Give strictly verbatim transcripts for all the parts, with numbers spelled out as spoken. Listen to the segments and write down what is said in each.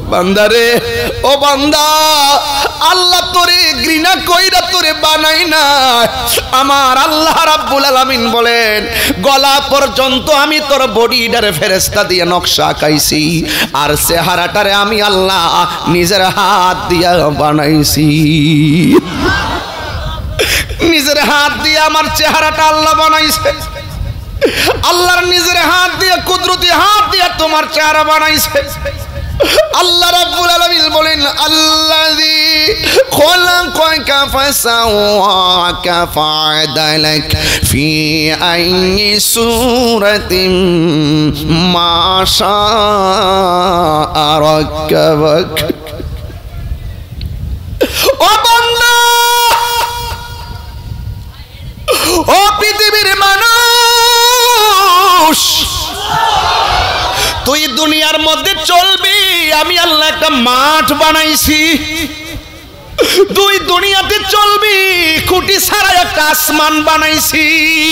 বান্দারে ও বান্দা আল্লাহ তোরে ঘৃণা কইরা তোরে বানাই না আমার আল্লাহ রাব্বুল আলামিন বলেন গলা পর্যন্ত আমি তোর বডিটারে ফেরেশতা দিয়ে নকশা আঁকাইছি আর চেহারাটারে আমি আল্লাহ নিজের হাত দিয়া বানাইছি নিজের হাত দিয়ে আমার চেহারাটা আল্লাহ বানাইছে আল্লাহর নিজের হাত দিয়ে কুদরতি হাত দিয়ে তোমার চেহারা বানাইছে আল্লাহ রাব্বুল আলামিন বলেন আল্লাযী খলাকাকা ফাসাওয়াকা ফাআদালাক ফি আইয়ি সূরাতিন মা শাআ রাক্কাবাক ও বান্দা ও পৃথিবীর মানুষ তুই দুনিয়ার মধ্যে চলবি আমি আল্লাহ একটা মাঠ বানাইছি তুই দুনিয়াতে চলবি খুঁটি ছাড়া একটা আসমান বানাইছি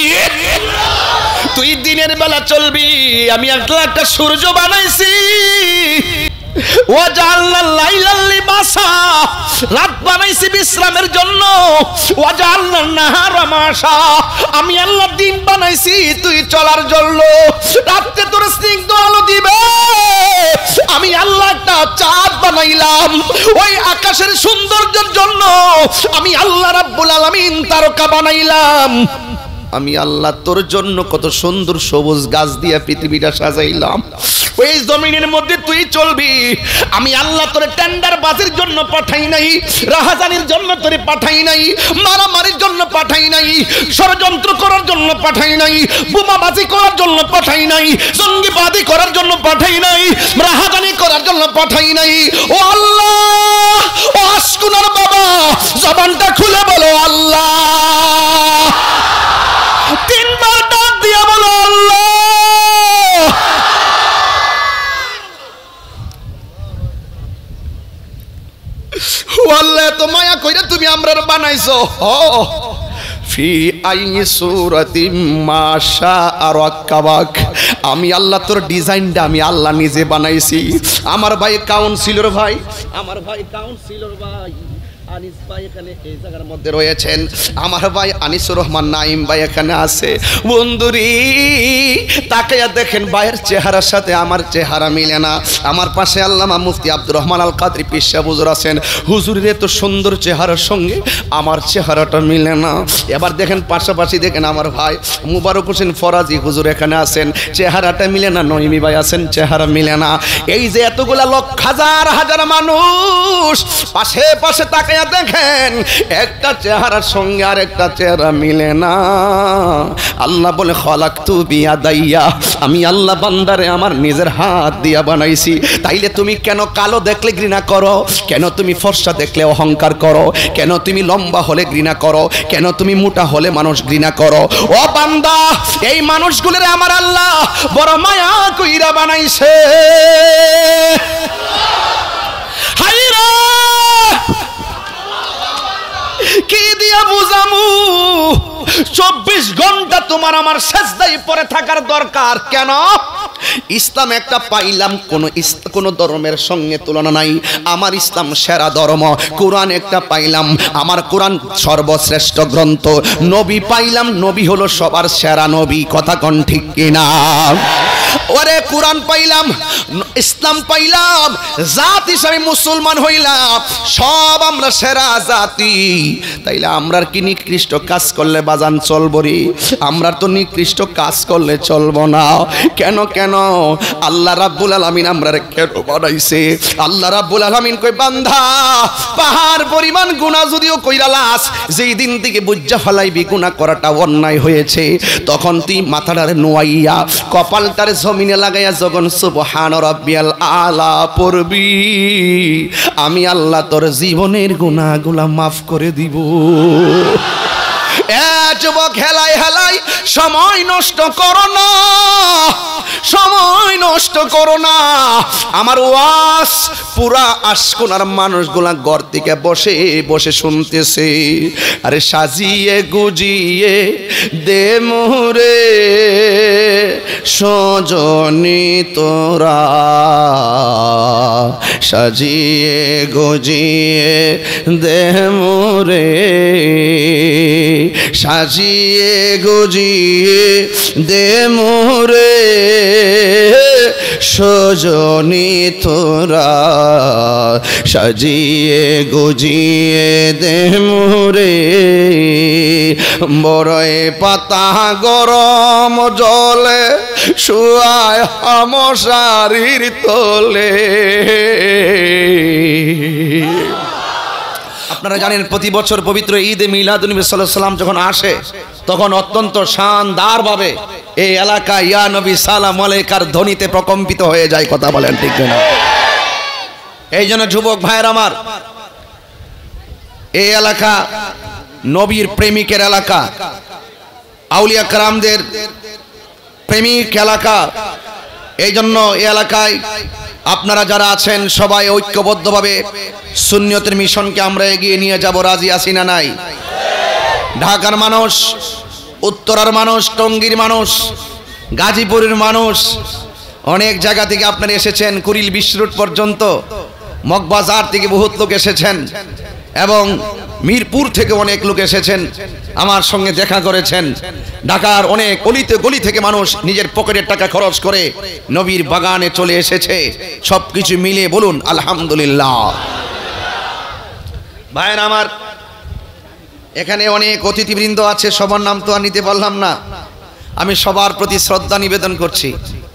তুই দিনের বেলা চলবি আমি আল্লাহ একটা সূর্য বানাইছি ওয়াজআলনা লাইলাল লিবাসা রাত বানাইছি বিশ্রামের জন্য ওয়াজআলনা নাহারা মাশা আমি আল্লাহ দিন বানাইছি তুই চলার জন্য রাতে তোর স্নিগ্ধ আলো দিবে আমি আল্লাহ একটা চাঁদ বানাইলাম ওই আকাশের সৌন্দর্যের জন্য আমি আল্লাহ রাব্বুল আলামিন তারকা বানাইলাম আমি আল্লাহ তোর জন্য কত সুন্দর সবুজ গাছ দিয়ে পৃথিবীটা সাজাইলাম ওই জমিনের মধ্যে তুই চলবি আমি আল্লাহ তোরে টেন্ডার বাজির জন্য পাঠাই নাই রাহাজানির জন্য তোরে পাঠাই নাই মারামারির জন্য পাঠাই নাই ষড়যন্ত্র করার জন্য পাঠাই নাই বোমাবাজি করার জন্য পাঠাই নাই জঙ্গিবাদী করার জন্য পাঠাই নাই রাহাজানি করার জন্য পাঠাই নাই ও আল্লাহ ও আশকুনার বাবা জবানটা খুলে বলো আল্লাহ তিনবার ডাক দিয়া বলো আল্লাহ আল্লাহ তো মায়া কইরা তুমি আমরার বানাইছো ফি আইয়ি সূরাতিন মা শাআ রাক্কাবাক আমি আল্লাহ তোর ডিজাইনটা আমি আল্লাহ নিজে বানাইছি আমার ভাই কাউন্সিলর ভাই আমার ভাই কাউন্সিলর ভাই আনিস ভাই এখানে এই জায়গার মধ্যে রয়েছেন আমার ভাই আনিসুর রহমান নাইম ভাই এখানে আছে বন্ধুরি তাকায়া দেখেন ভাইয়ের চেহারার সাথে আমার চেহারা মিলে না আমার পাশে আল্লামা মুফতি আব্দুর রহমান আল কাদরি পীর সাহেব হুজুর আছেন হুজুরের এত সুন্দর চেহারার সঙ্গে আমার চেহারাটা মিলে না এবার দেখেন পাশাপাশি দেখেন আমার ভাই মুবারক হোসেন ফরাজি হুজুর এখানে আছেন চেহারাটা মিলে না নইমি ভাই আছেন চেহারা মিলে না এই যে এতগুলা লক্ষ হাজার হাজার মানুষ পাশে পাশে তাকায়া দেখেন একটা চেহারার সঙ্গে আর একটা চেহারা মিলে না আল্লাহ বলে খলাকতু বিয়াদাইয়া আমি আল্লাহ বান্দারে আমার নিজের হাত দিয়া বানাইছি তাইলে তুমি কেন কালো দেখলে ঘৃণা করো কেন তুমি ফর্সা দেখলে অহংকার করো কেন তুমি লম্বা হলে ঘৃণা করো কেন তুমি মোটা হলে মানুষ ঘৃণা করো ও বান্দা এই মানুষগুলোর আমার আল্লাহ বড় মায়া কইরা বানাইছে হায়রে কি দিয়া বুঝামু চব্বিশ ঘন্টা তোমার আমার সেজদায় পড়ে থাকার দরকার কেন ইসলাম একটা পাইলাম কোন কোন ধর্মের সঙ্গে তুলনা নাই আমার ইসলাম সেরা ধর্ম কোরআন একটা পাইলাম আমার কোরআন সর্বশ্রেষ্ঠ গ্রন্থ নবী পাইলাম নবী হলো সবার সেরা নবী কথা কোন ঠিক কিনা ওরে কোরআন পাইলাম ইসলাম পাইলাম জাত হিসাবে মুসলমান হইলাম সব আমরা সেরা জাতি তাইলে আমরার কি নিকৃষ্ট কাজ করলে বাজান চলবো রে আমরা তো নিকৃষ্ট কাজ করলে চলবো না কেন কেন আল্লাহ রাব্বুল আলামিন আমরারে কেন বানাইছে আল্লাহ রাব্বুল আলামিন কই বান্দা পাহাড় পরিমাণ গুনাহ যদিও কইরা লাস যেই দিন থেকে বুঝা ফলাইবি গুনাহ করাটা অন্যায় হয়েছে তখন তুই মাথাটারে নোয়াইয়া কপালটারে জমিনে লাগাইয়া যখন সুবহান রাব্বিয়াল আলা পড়বি আমি আল্লাহ তোর জীবনের গুনাহগুলা মাফ করে দিব এ যুবক হেলাই হেলাই সময় নষ্ট করো না, সময় নষ্ট করো না। আমার ওয়াজ পুরা আশকোনার মানুষগুলা ঘর থেকে বসে বসে শুনতেছে। আরে সাজিয়ে গুজিয়ে দে মোরে সজনী তোরা, সাজিয়ে গুজিয়ে দে মোরে, সাজিয়ে গুজিয়ে দে মোরে সজনী তোরা, সাজিয়ে গুজিয়ে দে মোরে। বড়ই পাতা গরম জলে শুয়ায় আমশারির তোলে। আপনারা জানেন প্রতি বছর পবিত্র ঈদে মিলাদুন্নবী সাল্লাল্লাহু আলাইহি ওয়াসাল্লাম যখন আসে তখন অত্যন্ত শানদার ভাবে এই এলাকা ইয়া নবী সালাম আলাইকার ধ্বনিতে প্রকম্পিত হয়ে যায়। কথা বলেন ঠিক না? এই জন্য যুবক ভাইয়ের আমার, এই এলাকা নবীর প্রেমিকের এলাকা, আউলিয়া কেরামদের প্রেমিক এলাকা। এই জন্য এই এলাকায় আপনারা যারা আছেন সবাই ঐক্যবদ্ধভাবে সুন্নিয়তের মিশনকে আমরা এগিয়ে নিয়ে যাব। রাজি আছি না নাই? ঢাকার মানুষ, উত্তরার মানুষ, টঙ্গীর মানুষ, গাজীপুরের মানুষ, অনেক জায়গা থেকে আপনারা এসেছেন, কুড়িল বিশ্ব রোড পর্যন্ত, মগবাজার থেকে বহুত লোক এসেছেন এবং মিরপুর থেকে অনেক লোক এসেছেন, আমার সঙ্গে দেখা করেছেন। ঢাকার অনেক অলিতে গলি থেকে মানুষ নিজের পকেটের টাকা খরচ করে নবীর বাগানে চলে এসেছে। সবকিছু মিলে বলুন আলহামদুলিল্লাহ। ভাইয়ের আমার, এখানে অনেক অতিথিবৃন্দ আছে, সবার নাম তো আর নিতে পারলাম না। আমি সবার প্রতি শ্রদ্ধা নিবেদন করছি,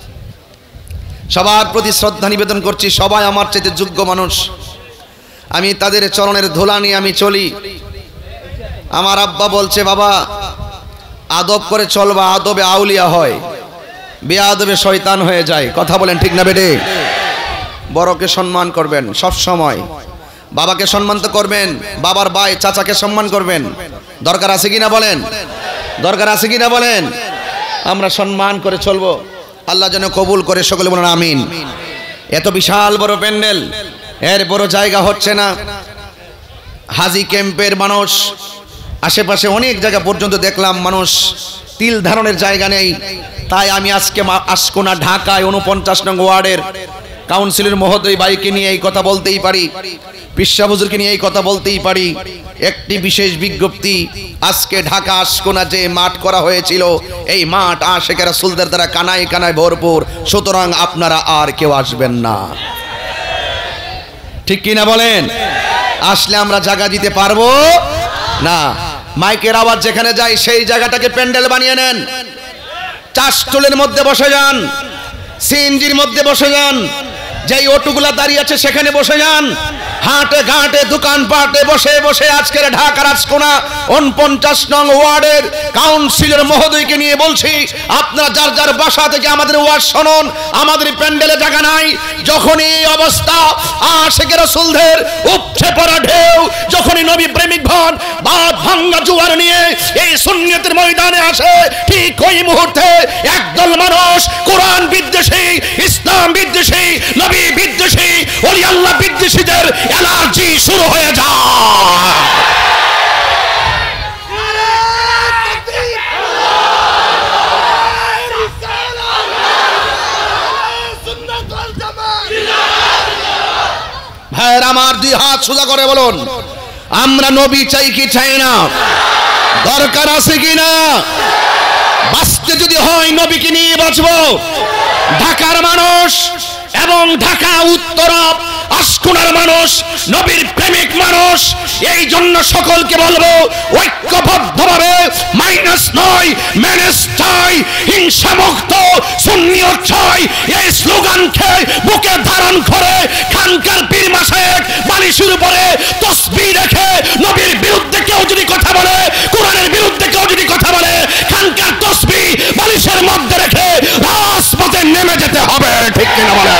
সবার প্রতি শ্রদ্ধা নিবেদন করছি। সবাই আমার চাইতে যোগ্য মানুষ। আমি তাদের চরণের ধুলা নিয়ে আমি চলি। আমার আব্বা বলছে, বাবা আদব করে চলবা, আদবে আউলিয়া হয়, বেআদবে শয়তান হয়ে যায়। কথা বলেন ঠিক না বেটে? বড়কে সম্মান করবেন সব সময়, বাবাকে সম্মান তো করবেন, বাবার ভাই চাচাকে সম্মান করবেন। দরকার আছে কিনা বলেন? দরকার আছে কিনা বলেন? আমরা সম্মান করে চলবো। আল্লাহ যেন কবুল করে, সকলে বলেন আমিন। এত বিশাল বড় প্যান্ডেল, এর বড় জায়গা হচ্ছে না। হাজি ক্যাম্পের মানুষ, আশেপাশে অনেক জায়গা পর্যন্ত দেখলাম মানুষ, তিল ধারণের জায়গা নেই। তাই আমি আজকে আশকোনা ঢাকায় উনপঞ্চাশ নং ওয়ার্ডের কাউন্সিলর মহোদয় ভাইকে নিয়ে এই কথা বলতেই পারি, পিসা হুজুরকে নিয়ে এই কথা বলতেই পারি। একটি বিশেষ বিজ্ঞপ্তি, আজকে ঢাকা আশকোনা যে মাঠ করা হয়েছিল, এই মাঠ আশিকে রাসূলদের দ্বারা কানায় কানায় ভরপুর। সুতরাং আপনারা আর কেউ আসবেন না, ঠিক কিনা বলেন? আসলে আমরা জায়গা দিতে পারবো না। মাইকের আওয়াজ যেখানে যায় সেই জায়গাটাকে প্যান্ডেল বানিয়ে নেন। চাষটুলের মধ্যে বসে যান, সিএনজির মধ্যে বসে যান, যেই অটোগুলা দাঁড়িয়ে আছে সেখানে বসে যান। হাটে ঘাটে দোকানপাটে বসে বসে আজকের ঢাকার আশকোনা উনপঞ্চাশ নং ওয়ার্ডের কাউন্সিলর মহোদয়কে নিয়ে বলছি, আপনারা যার যার বাসা থেকে আমাদের ওয়াজ শুনুন। আমাদের প্যান্ডেলে জায়গা নাই। যখনই এই অবস্থা, আশিকে রাসূলদের উপচে পড়া ঢেউ, যখনই নবী প্রেমিক ভন বাদ ভাঙ্গা জোয়ার নিয়ে এই সুন্নিয়তের ময়দানে আসে, ঠিক ওই মুহূর্তে একদল মানুষ কোরআন বিদ্বেষী, ইসলাম বিদ্বেষী, নবী বিদ্বেষী, ওলি আল্লাহ বিদ্বেষীদের এলার্জি শুরু হয়ে যায়। ভাইয়ের আমার, দুই হাত সোজা করে বলুন, আমরা নবী চাই কি চাই না? দরকার আছে কি না? বাঁচতে যদি হয় নবীকে নিয়ে বাঁচবো। ঢাকার মানুষ এবং ঢাকা উত্তরা আশকোনার মানুষ নবীর প্রেমিক মানুষ। এই জন্য সকলকে বলবো, ঐক্যবদ্ধভাবে মাইনাস নয় ম্যানেজ চাই, হিংসা মুক্ত সুন্নিয়ত চাই, এই স্লোগানকে বুকে ধারণ করে খানকার পীর মাশায়েখ বালিশের উপরে তাসবিহ রেখে নবীর বিরুদ্ধে কেউ যদি কথা বলে, কোরআনের বিরুদ্ধে কেউ যদি কথা বলে, খানকার তাসবিহ বালিশের মধ্যে রেখে রাজপথে নেমে যেতে হবে, ঠিক কিনা বলে?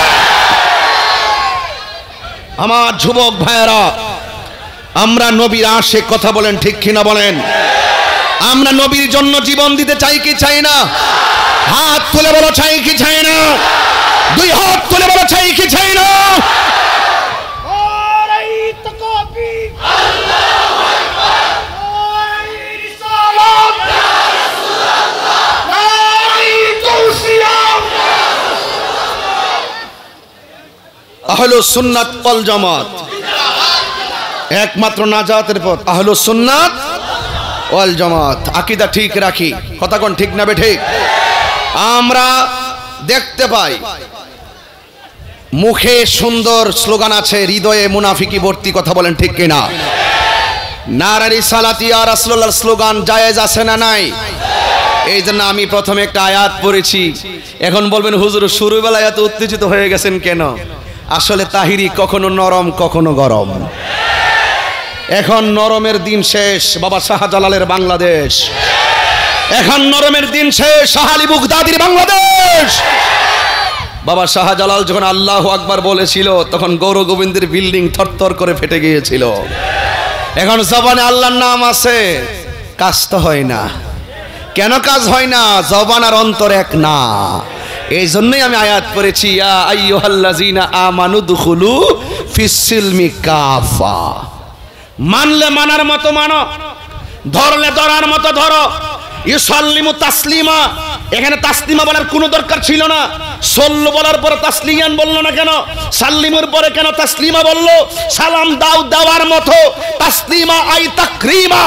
আমার যুবক ভাইয়েরা, আমরা নবীর আশিক, কথা বলেন ঠিক কিনা বলেন? আমরা নবীর জন্য জীবন দিতে চাই কি চাই না? হাত তুলে বলো চাই কি চাই না? দুই হাত তুলে বলো চাই কি চাই না? আহলুস সুন্নাত ওয়াল জামাত, একমাত্র নাজাতের পথ আহলুস সুন্নাত ওয়াল জামাত। আকীদা ঠিক রাখি, কথা কোন ঠিক না বে ঠিক? আমরা দেখতে পাই মুখে সুন্দর স্লোগান আছে, হৃদয়ে মুনাফিকি ভর্তি, কথা বলেন ঠিক কিনা? নারে রিসালাতি ইয়া রাসূলুল্লাহর স্লোগান জায়েজ আছে না নাই? এই জন্য আমি প্রথমে একটা আয়াত পড়েছি। এখন বলবেন হুজুর শুরুবেলায় এত উত্তেজিত হয়ে গেছেন কেন? আসলে তাহিরি কখনো নরম কখনো গরম। এখন নরমের দিন শেষ, বাবা শাহজালালের বাংলাদেশ। এখন নরমের দিন শেষ, শাহ আলী বুগদাদির বাংলাদেশ। বাবা শাহজালাল যখন আল্লাহু আকবার বলেছিল তখন গৌর গোবিন্দের বিল্ডিং থরথর করে ফেটে গিয়েছিল। এখন জবানে আল্লাহর নাম আছে, কাজ তো হয় না। কেন কাজ হয় না? জবান আর অন্তর এক না। এই জন্যই আমি আয়াত পড়েছি, ইয়া আইয়ুহাল্লাযিনা আমানু দুখুলু ফিস-সিলমি কাফা। মানলে মানার মতো মানো, ধরলে ধরার মতো ধরো। ইউসাল্লিমু তাসলিমা, এখানে তাসলিমা বলার কোনো দরকার ছিল না। সল্লু বলার পরে তাসলিয়ান বললো না কেন? সাল্লিমুর পরে কেন তাসলিমা বললো? সালাম দাও দেওয়ার মতো, তাসলিমা আই তাকরিমা।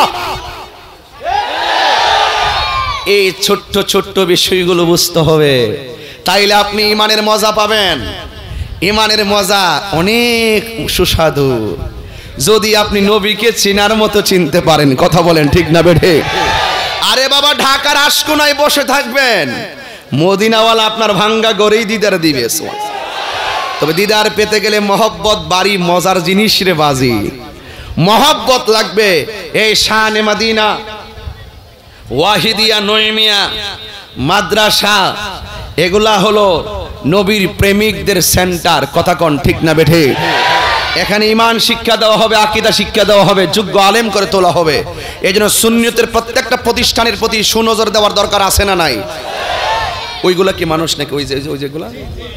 এই ছোট্ট ছোট্ট বিষয়গুলো বুঝতে হবে, তাইলে আপনি ইমানের মজা পাবেন। ইমানের মজা অনেক সুস্বাদু যদি আপনি নবীকে চিনার মতো চিনতে পারেন, কথা বলেন ঠিক না বেঠে? আরে বাবা ঢাকার আশকোনায় বসে থাকবেন, মদিনাওয়ালা আপনার ভাঙ্গা গড়েই দিদার দিবে। তবে দিদার পেতে গেলে মহব্বত বাড়ি মজার জিনিস রে বাজি, মহব্বত লাগবে। এই শানে মদিনা, ওয়াহিদিয়া, নয়মিয়া মাদ্রাসা, এগুলা হলো নবীর প্রেমিকদের সেন্টার, কথা কন ঠিক না বেঠে? এখানে ইমান শিক্ষা দেওয়া হবে, আকীদা শিক্ষা দেওয়া হবে, যোগ্য আলেম করে তোলা হবে। এই জন্য সুন্নিয়তের প্রত্যেকটা প্রতিষ্ঠানের প্রতি সুনজর দেওয়ার দরকার আছে না নাই? ওইগুলা কি মানুষ নাকি? ওই যে ওই যেগুলা,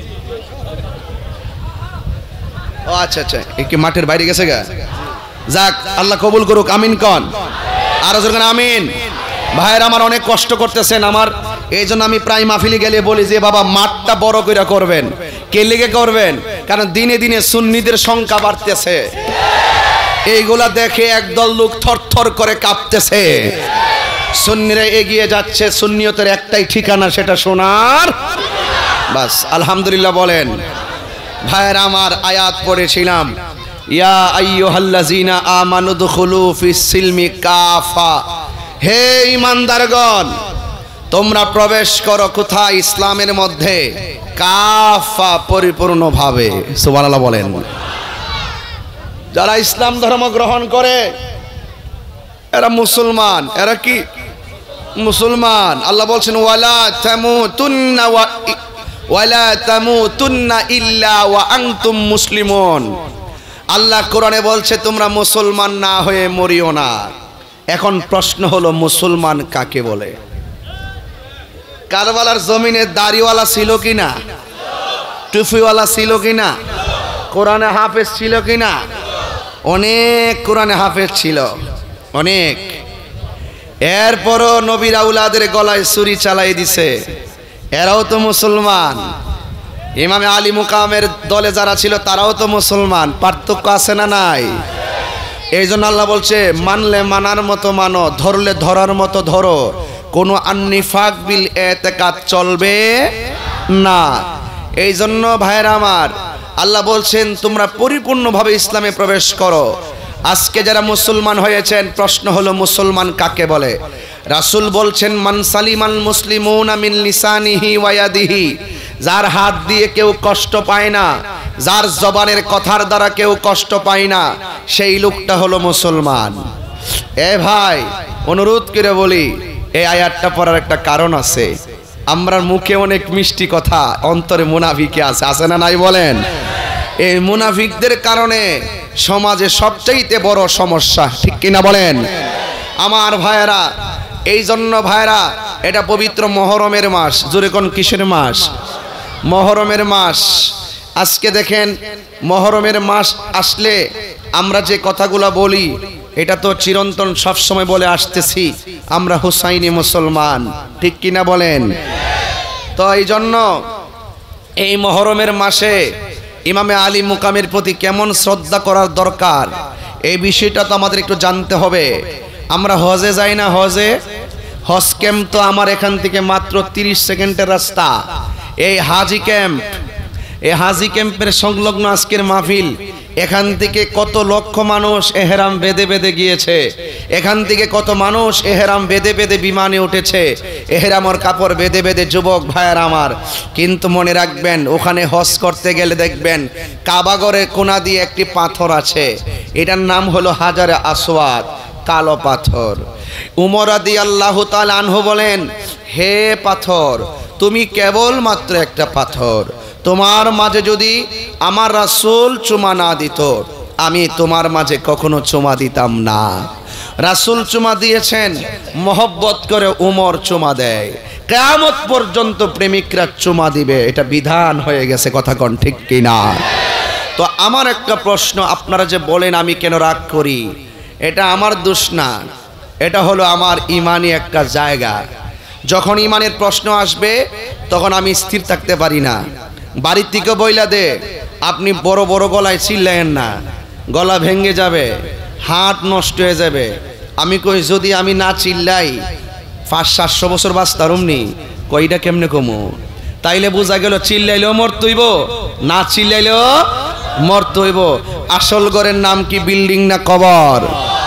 ও আচ্ছা আচ্ছা, কি মাঠের বাইরে গেছে গা? যাক, আল্লাহ কবুল করুক, আমিন কন। আরো জোরে আমিন। ভাইয়ের আমার অনেক কষ্ট করতেছেন আমার, এই জন্য আমি প্রায় মাহফিলে গেলে বলি যে বাবা মাঠটা বড় করে করবেন। কে লেগে করবেন? কারণ দিনে দিনে সুন্নিদের সংখ্যা বাড়তেছে। এইগুলা দেখে একদল লোক থরথর করে কাঁপতেছে। সুন্নিরা এগিয়ে যাচ্ছে, সুন্নিয়তের একটাই ঠিকানা, সেটা সোনার বাস। আলহামদুলিল্লাহ বলেন। ভাইয়ের আমার আয়াত পড়েছিলাম, ইয়া আইয়ুহাল্লাযিনা আমানু দুখুলু ফিস-সিলমি কাফা। হে ঈমানদারগণ, তোমরা প্রবেশ করো কোথায়? ইসলামের মধ্যে, কাফা, পরিপূর্ণভাবে। সুবহানাল্লাহ বলেন। যারা ইসলাম ধর্ম গ্রহণ করে এরা মুসলমান। এরা কি মুসলমান? আল্লাহ বলছেন ওয়ালা তামুতুন্না ওয়ালা তামুতুন্না ইল্লা ওয়া আনতুম মুসলিমুন। আল্লাহ কোরআনে বলছে তোমরা মুসলমান না হয়ে মরিও না। এখন প্রশ্ন হলো মুসলমান কাকে বলে? কারবালার জমিনে দাড়িওয়ালা ছিল কিনা? টুপিওয়ালা ছিল কিনা? কোরআনে হাফেজ ছিল কিনা? অনেক কোরআনে হাফেজ ছিল, অনেক। এরপরও নবীর আউলাদের গলায় ছুরি চালাই দিছে, এরাও তো মুসলমান। ইমামে আলী মুকামের দলে যারা ছিল তারাও তো মুসলমান। পার্থক্য আছে না নাই? এই জন্য আল্লাহ বলছে মানলে মানার মতো মানো, ধরলে ধরার মতো ধরো। কোনো আন্নিফাক বিল এতেকাদ চলবে না। এই জন্য ভাইরা আমার, আল্লাহ বলছেন তোমরা পরিপূর্ণভাবে ইসলামে প্রবেশ করো। আজকে যারা মুসলমান হয়েছেন, প্রশ্ন হলো মুসলমান কাকে বলে? রাসূল বলছেন মান সালিমাল মুসলিমুনা মিন লিসানিহি ওয়া ইয়াদিহি। যার হাত দিয়ে কেউ কষ্ট পায় না, যার জবানের কথার দ্বারা কেউ কষ্ট পায় না, সেই লোকটা হলো মুসলমান। এ ভাই, অনুরোধ করে বলি, এই আয়াতটা পড়ার একটা কারণ আছে। আমরা মুখে অনেক মিষ্টি কথা, অন্তরে মুনাফিকি আছে, আছে না নাই বলেন? এই মুনাফিকদের কারণে সমাজে সবচাইতে বড় সমস্যা, ঠিক কিনা বলেন? আমার ভাইয়েরা, এই জন্য ভাইরা এটা পবিত্র মহরমের মাস। জোরে কোন কিসের মাস? মহরমের মাস। আজকে দেখেন মহরমের মাস আসলে আমরা যে কথাগুলো বলি এটা তো চিরন্তন সবসময় বলে আসতেছি, আমরা হুসাইনি মুসলমান, ঠিক কিনা বলেন? তো এই জন্য এই মহরমের মাসে ইমামে আলী মুকামের প্রতি কেমন শ্রদ্ধা করার দরকার এই বিষয়টা তো আমাদের একটু জানতে হবে। আমরা হজে যাই না, হজে হজ ক্যাম্প তো আমার এখান থেকে মাত্র তিরিশ সেকেন্ডের রাস্তা। এই হাজি ক্যাম্প, এই হাজি ক্যাম্পের সংলগ্ন আজকের মাহফিল, এখান থেকে কত লক্ষ মানুষ এহরাম বেঁধে বেঁধে গিয়েছে, এখান থেকে কত মানুষ এহরাম বেঁধে বেঁধে বিমানে উঠেছে, এহরামর কাপড় বেঁধে বেঁধে যুবক ভাইয়ার আমার। কিন্তু মনে রাখবেন ওখানে হজ করতে গেলে দেখবেন কাবাগরের কোনা দিয়ে একটি পাথর আছে, এটার নাম হলো হাজারে আসওয়াদ, কালো পাথর। উমর রাদিয়াল্লাহু তাআলা আনহু বলেন, হে পাথর তুমি কেবল মাত্র একটা পাথর, তোমার মাঝে যদি আমার রাসূল চুমা না দিত আমি তোমার মাঝে কখনো চুমা দিতাম না। রাসূল চুমা দিয়েছেন, মহব্বত করে উমর চুমা দেয়, কিয়ামত পর্যন্ত প্রেমিকরা চুমা দিবে, এটা বিধান হয়ে গেছে। কথা কোন ঠিক কিনা? তো আমার একটা প্রশ্ন, আপনারা যে বলেন আমি কেন রাগ করি, এটা আমার দোষ না, এটা হলো আমার ইমানি একটা জায়গা। যখন ইমানের প্রশ্ন আসবে তখন আমি স্থির থাকতে পারি না। বাড়ির থেকে বইলা দে আপনি বড় বড় গলায় চিল্লায়েন না, গলা ভেঙে যাবে, হাত নষ্ট হয়ে যাবে। আমি কই যদি আমি না চিল্লাই পাঁচ সাতশো বছর বাঁচতাম নি, কইটা কেমনে কমু? তাইলে বোঝা গেল চিল্লাইলেও মরতে হইব, না চিল্লাইলেও মরতে হইব। আসল ঘরের নাম কি বিল্ডিং না কবর?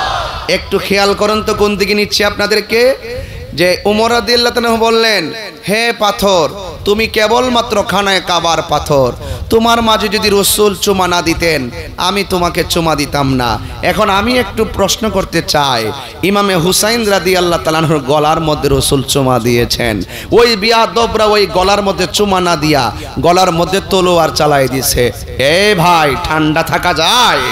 একটু খেয়াল করেন তো কোন দিকে নিচ্ছে আপনাদেরকে। যে উমর রাদিয়াল্লাহু তাআলা বললেন, হে পাথর তুমি কেবলমাত্র খানায় কাবার পাথর, তোমার মাঝে যদি রাসূল চুমা না দিতেন আমি তোমাকে চুমা দিতাম না। এখন আমি একটু প্রশ্ন করতে চাই, ইমামে হুসাইন রাদিয়াল্লাহু তাআলার গলার মধ্যে রাসূল চুমা দিয়েছেন, ওই বিয়াদবরা ওই গলার মধ্যে চুমা না দিয়া গলার মধ্যে তলোয়ার চালাই দিছে। এ ভাই ঠান্ডা থাকা যায়?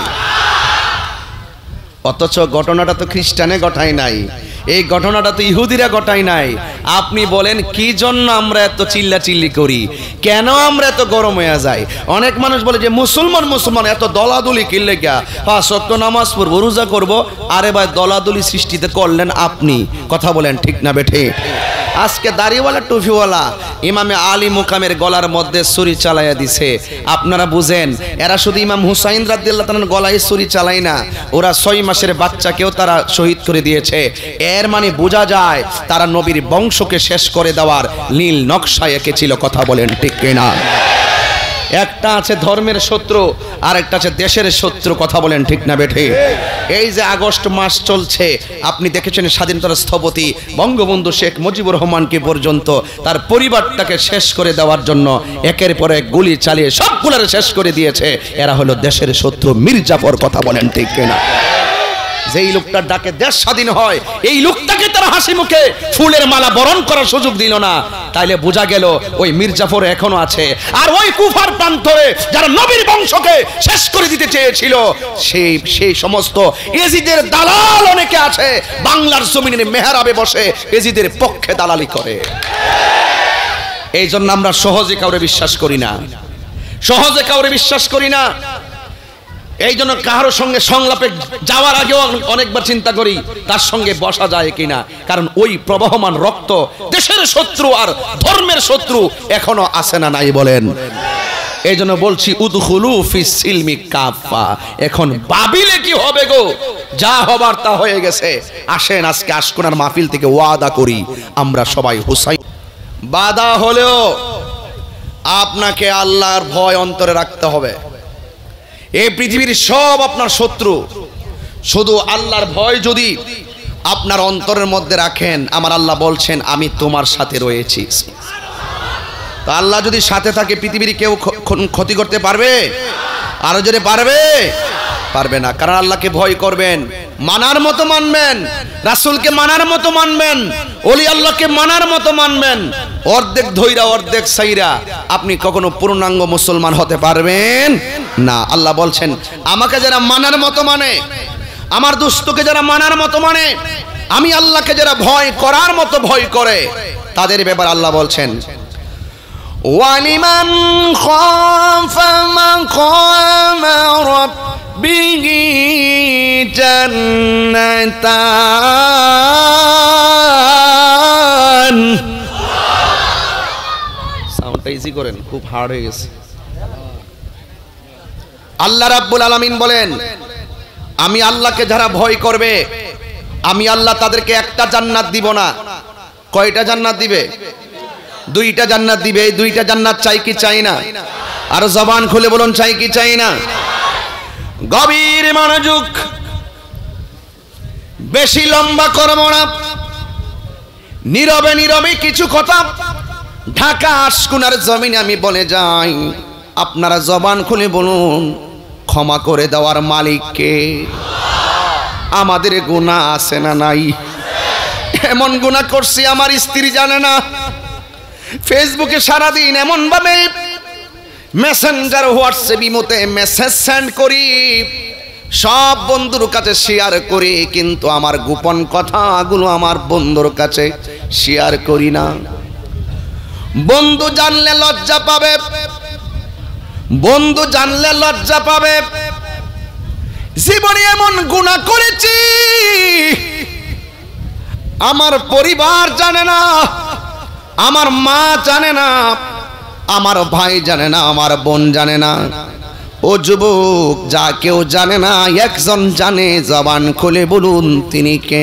অথচ ঘটনাটা তো খ্রিস্টানে ঘটায় নাই, এই ঘটনাটা তো ইহুদিরা ঘটায় নাই। আপনি বলেন কি জন্য আমরা এত চিল্লা চিল্লি করি, কেন আমরা এত গরম হয়ে যাই? অনেক মানুষ বলে যে মুসলমান মুসলমান এত দলাদলি কিনলে গা, পাঁচ ওয়াক্ত নামাজ পড়বো, রোজা করবো। আরে ভাই দলাদলি সৃষ্টিতে করলেন আপনি, কথা বলেন ঠিক না বেঠে? আজকে দাড়িওয়ালা টুপিওয়ালা ইমামে আলী মুকামের গলার মধ্যে ছুরি চালাইয়া দিছে। আপনারা বুঝেন এরা শুধু ইমাম হুসাইন রাদিয়াল্লাহু তাআলার গলায় ছুরি চালাই না, ওরা ছয় মাসের বাচ্চাকেও তারা শহীদ করে দিয়েছে। এর মানে বোঝা যায় তারা নবীর বংশকে শেষ করে দেওয়ার নীল নকশায় এঁকেছিল। কথা বলেন ঠিক কিনা? একটা আছে ধর্মের শত্রু আর একটা আছে দেশের শত্রু। কথা বলেন ঠিক না বেঠে? এই যে আগস্ট মাস চলছে, আপনি দেখেছেন স্বাধীনতার স্থপতি বঙ্গবন্ধু শেখ মুজিবুর রহমানকে পর্যন্ত তার পরিবারটাকে শেষ করে দেওয়ার জন্য একের পর এক গুলি চালিয়ে সবগুলোরে শেষ করে দিয়েছে। এরা হলো দেশের শত্রু মির্জাফর। কথা বলেন ঠিক কিনা? যেই লোকটার ডাকে দেশ স্বাধীন হয় এই লোকটাকে তারা হাসি মুখে ফুলের মালা বরণ করার সুযোগ দিল না। তাইলে বোঝা গেল ওই মির্জাফর এখনো আছে। আর ওই কুফার প্রান্তরে যারা নবীর বংশকে শেষ করে দিতে চেয়েছিল সেই সেই সমস্ত এজিদের দালাল অনেকে আছে, বাংলার জমিনের মেহরাবে বসে এজিদের পক্ষে দালালি করে। এই জন্য আমরা সহজে কাউরে বিশ্বাস করি না, সহজে কাউরে বিশ্বাস করি না। এই জন্য কারোর সঙ্গে সংলাপে যাওয়ার আগেও অনেকবার চিন্তা করি তার সঙ্গে বসা যায় কিনা, কারণ ওই প্রবাহমান রক্ত দেশের শত্রু আর ধর্মের শত্রু এখনো আছে না নাই বলেন? এই জন্য বলছি উদখুলু ফিস সিলমি কাফা। এখন বাবিলে কি হবে গো? যা হবার তা হয়ে গেছে। আসেন আজকে আশকোনার মাহফিল থেকে ওয়াদা করি আমরা সবাই হুসাইন। বাধা হলেও আপনাকে আল্লাহর ভয় অন্তরে রাখতে হবে। এই পৃথিবীর সব আপনার শত্রু, শুধু আল্লাহর ভয় যদি আপনার অন্তরের মধ্যে রাখেন, আমার আল্লাহ বলছেন আমি তোমার সাথে রয়েছি। তো আল্লাহ যদি সাথে থাকে পৃথিবীর কেউ ক্ষতি করতে পারবে? আরো জোরে পারবে? পারবে না। কারণ আল্লাহকে ভয় করবেন, মানার মতো মানবেন, রাসূলকে মানার মতো মানবেন, ওলি আল্লাহকে মানার মতো মানবেন। অর্ধেক ধৈরা অর্ধেক সাইরা আপনি কখনো পূর্ণাঙ্গ মুসলমান হতে পারবেন না। আল্লাহ বলছেন আমাকে যারা মানার মতো মানে, আমার দোস্তকে যারা মানার মতো মানে, আমি আল্লাহকে যারা ভয় করার মতো ভয় করে তাদের ব্যাপারে আল্লাহ বলছেন ওয়ালিমান খাফা মাকামা রাব্বিহি জান্নাতান। সাউন্ডটা ইজি করেন, খুব হার্ড হয়ে গেছে। আল্লাহ রাব্বুল আলামিন বলেন আমি আল্লাহকে যারা ভয় করবে আমি আল্লাহ তাদেরকে একটা জান্নাত দিব না। কয়টা জান্নাত দিবে? দুইটা জান্নাত দিবে। এই দুইটা জান্নাত চাই কি চাই না? আর জবান খুলে বলুন চাই কি চাই না? গভীর মনোযোগ, বেশি লম্বা করব না, নীরবে নীরবে কিছু কথা ঢাকা আশকুনার জমিনে আমি বলে যাই। আপনারা জবান খুলে বলুন ক্ষমা করে দেওয়ার মালিক কে? আমাদের গুনাহ আছে না নাই? এমন গুনাহ করছি আমার স্ত্রী জানে না। ফেসবুকে সারাদিন এমন ভাবে মেসেঞ্জার হোয়াটসঅ্যাপ ইমোতে মেসেজ সেন্ড করি, সব বন্ধুর কাছে শেয়ার করি, কিন্তু আমার গোপন কথাগুলো আমার বন্ধুর কাছে শেয়ার করি না। বন্ধু জানলে লজ্জা পাবে, বন্ধু জানলে লজ্জা পাবে। জীবনে এমন গুনাহ করেছি আমার পরিবার জানে না, আমার মা জানে না, আমার ভাই জানে না, আমার বোন জানে না। ও যুবক, যা কেউ জানে না একজন জানে, জবান খুলে বলুন তিনি কে?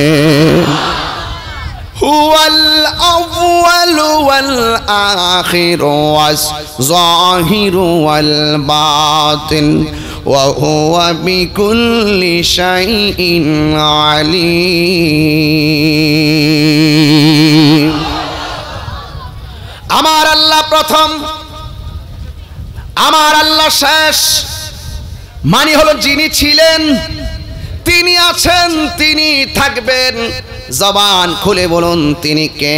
হুয়াল আউয়ালু ওয়াল আখিরু ওয়াজ যাহিরু ওয়াল বাতিন ওয়া হুয়া বিকুল্লি শাইইন আলীম। আমার আল্লাহ প্রথম, আমার আল্লাহ শেষ। মানে হলো যিনি ছিলেন, তিনি আছেন, তিনি থাকবেন। জবান খুলে বলুন তিনি কে?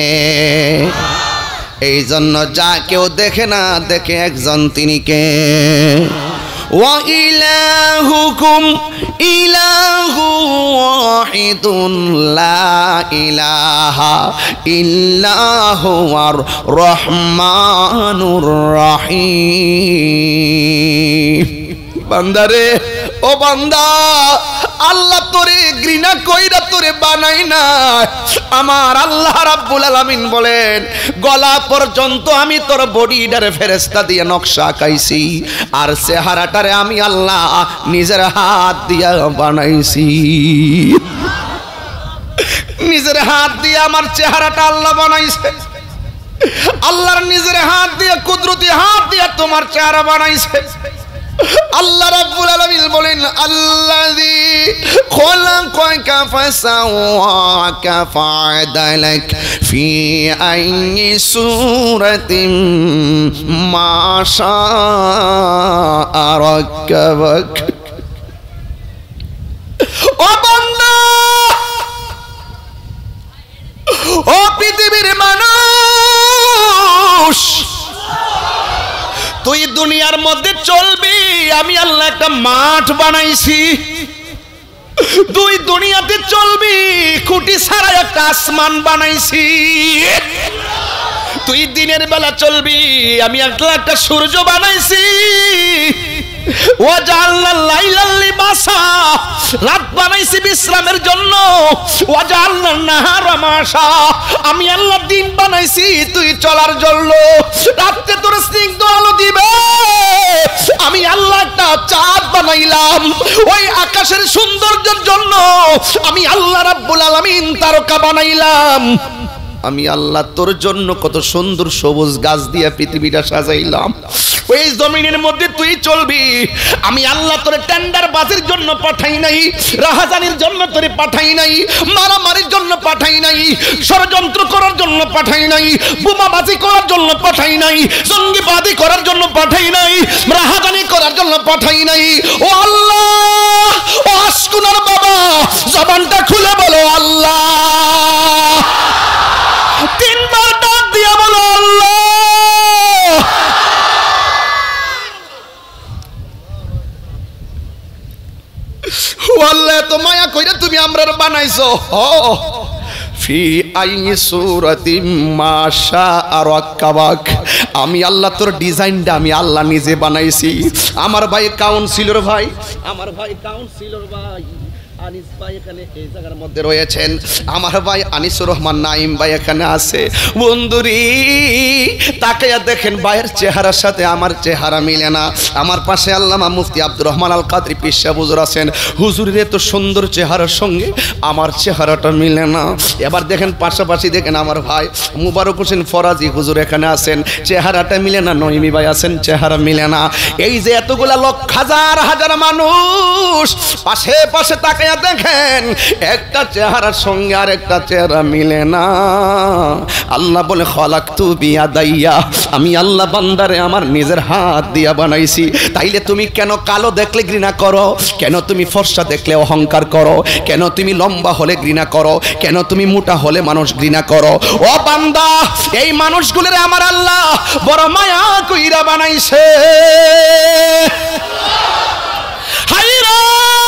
এই জন্য যা কেউ দেখে না দেখে একজন তিনি কে? ওয়া ইলাহুকুম ইলাহু ওয়াহিদুন লা ইলাহা ইল্লাহু আর রহমানুর রহিম। বান্দারে, ও বান্দা, আল্লাহ তোরে ঘৃণা কইরা তোরে বানাই না। আমার আল্লাহ রাব্বুল আলামিন বলেন গলা পর্যন্ত আমি তোর বডিটারে ফেরেশতা দিয়ে নকশা আঁকাইছি, আর চেহারাটারে আমি আল্লাহ নিজের হাত দিয়া বানাইছি। নিজের হাত দিয়ে আমার চেহারাটা আল্লাহ বানাইছে। আল্লাহর নিজের হাত দিয়ে, কুদরতি হাত দিয়ে তোমার চেহারা বানাইছে। আল্লাহ রাব্বুল আলামিন বলেন আল্লাযী খালাকাকা ফাসাওয়াকা ফাআদালাক ফি আইয়ি সূরাতিন মা শাআ রাক্কাবাক। ও বান্দা, ও পৃথিবীর মানুষ, তুই দুনিয়ার মধ্যে চলবি, আমি আল্লাহ একটা মাঠ বানাইছি। তুই দুনিয়াতে চলবি, খুঁটি ছাড়া একটা আসমান বানাইছি। তুই দিনের বেলা চলবি, আমি আল্লাহ একটা সূর্য বানাইছি। ওয়াজআলনা লাইলাল লিবাসা, রাত বানাইছি বিশ্রামের জন্য। ওয়াজআলনা নাহারা মাশা, আমি আল্লাহ দিন বানাইছি তুই চলার জন্য। রাতে তোর স্নিগ্ধ আলো দিবে। আমি আল্লাহ একটা চাঁদ বানাইলাম, ওই আকাশের সৌন্দর্যের জন্য আমি আল্লাহ রাব্বুল আলামিন তারকা বানাইলাম। আমি আল্লাহ তোর জন্য কত সুন্দর সবুজ গাছ দিয়ে পৃথিবীটা সাজাইলাম। ওই জমিনের মধ্যে তুই চলবি। আমি আল্লাহ তোরে টেন্ডার বাজির জন্য পাঠাই নাই, রাহাজানির জন্য তোরে পাঠাই নাই, মারামারির জন্য পাঠাই নাই, ষড়যন্ত্র করার জন্য পাঠাই নাই, বোমাবাজি করার জন্য পাঠাই নাই, জঙ্গিবাদী করার জন্য পাঠাই নাই, রাহাজানি করার জন্য পাঠাই নাই। ও আল্লাহ, ও আশকুনার বাবা, জবানটা খুলে বলো আল্লাহ। তিনবার ডাক দিয়া বলো আল্লাহ। আল্লাহ এত মায়া কইরা তুমি আমরার বানাইছো ও ফি আইনি সূরাতিম মা শাআ রাক্কাবাক আমি আল্লাহ তোর ডিজাইনটা আমি আল্লাহ নিজে বানাইছি আমার ভাই কাউন্সিলর ভাই আমার ভাই কাউন্সিলর ভাই আনিস ভাই এখানে এই জায়গার মধ্যে রয়েছেন আমার ভাই আনিসুর রহমান নাইম ভাই এখানে আছে বন্ধুরি তাকায়া দেখেন ভাইয়ের চেহারার সাথে আমার চেহারা মিলে না আমার পাশে আল্লামা মুফতি আব্দুর রহমান আল কাদরি পীর সাহেব হুজুর আছেন হুজুরের এত সুন্দর চেহারার সঙ্গে আমার চেহারাটা মিলে না এবার দেখেন পাশাপাশি দেখেন আমার ভাই মুবারক হোসেন ফরাজি হুজুর এখানে আছেন চেহারাটা মিলে না নইমি ভাই আছেন চেহারা মিলে না এই যে এতগুলা লক্ষ হাজার হাজার মানুষ পাশে পাশে তাকায়া দেখেন একটা চেহারার সঙ্গে আর একটা চেহারা মিলে না আল্লাহ বলে খলাকতু বিয়াদাইয়া আমি আল্লাহ বান্দারে আমার নিজের হাত দিয়া বানাইছি তাইলে তুমি কেন কালো দেখলে ঘৃণা করো কেন তুমি ফর্সা দেখলে অহংকার করো কেন তুমি লম্বা হলে ঘৃণা করো কেন তুমি মোটা হলে মানুষ ঘৃণা করো ও বান্দা এই মানুষগুলোরে আমার আল্লাহ বড় মায়া কইরা বানাইছে হায়রে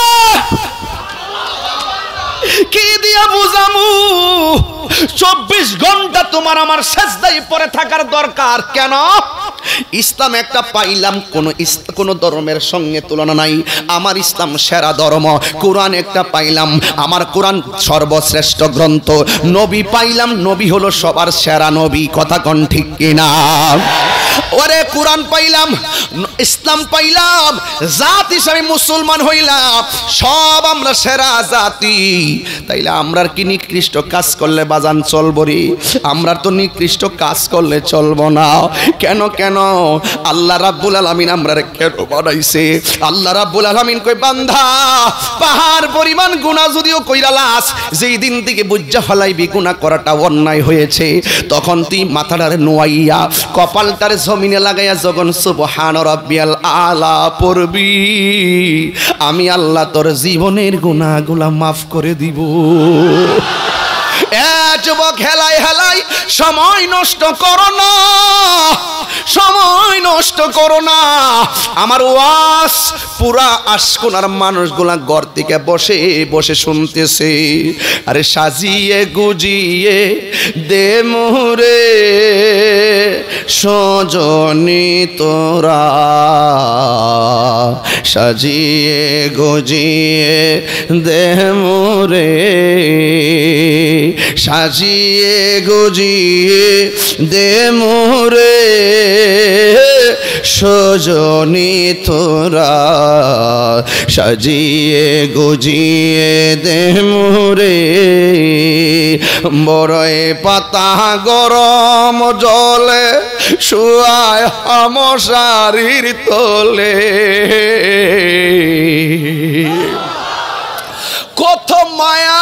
কি দিয়া বুঝামু চব্বিশ ঘন্টা তোমার আমার সেজদায় পড়ে থাকার দরকার কেন ইসলাম একটা পাইলাম কোন কোন ধর্মের সঙ্গে তুলনা নাই আমার ইসলাম সেরা ধর্ম কোরআন একটা পাইলাম আমার কোরআন সর্বশ্রেষ্ঠ গ্রন্থ নবী পাইলাম নবী হলো সবার সেরা নবী কথা কোন ঠিক কিনা ওরে কোরআন পাইলাম ইসলাম পাইলাম জাতি হিসেবে মুসলমান হইলাম সব আমরা সেরা জাতি তাইলে আমরা কি নিকৃষ্ট কাজ করলে বাজান চলবো রে আমরা তো নিকৃষ্ট কাজ করলে চলবো না কেন কেন আল্লাহ রাব্বুল আলামিন আমরারে কেন বানাইছে আল্লাহ রাব্বুল আলামিন কই বান্দা পাহাড় পরিমাণ গুনাহ যদিও কইরা লাস যেই দিন থেকে বুঝা ফলাইবি গুনাহ করাটা অন্যায় হয়েছে তখন তুই মাথাটারে নোয়াইয়া কপালটারে জমিনে লাগাইয়া যখন সুবহান রাব্বিয়াল আলা পড়বি আমি আল্লাহ তোর জীবনের গুনাহগুলা মাফ করে দিব এ যুবক হেলাই হেলাই সময় নষ্ট করো না সময় নষ্ট করো না আমার ওয়াজ পুরা আশকোনার মানুষগুলা ঘর থেকে বসে বসে শুনতেছে আরে সাজিয়ে গুজিয়ে দে মোরে সজনি তোরা সাজিয়ে গুজিয়ে দে মোরে সাজিয়ে গুজিয়ে দে মোরে সজনি তোরা সাজিয়ে গুজিয়ে দে মোরে বড়ই পাতা গরম জলে শুয়ায় আমশারির তোলে কত মায়া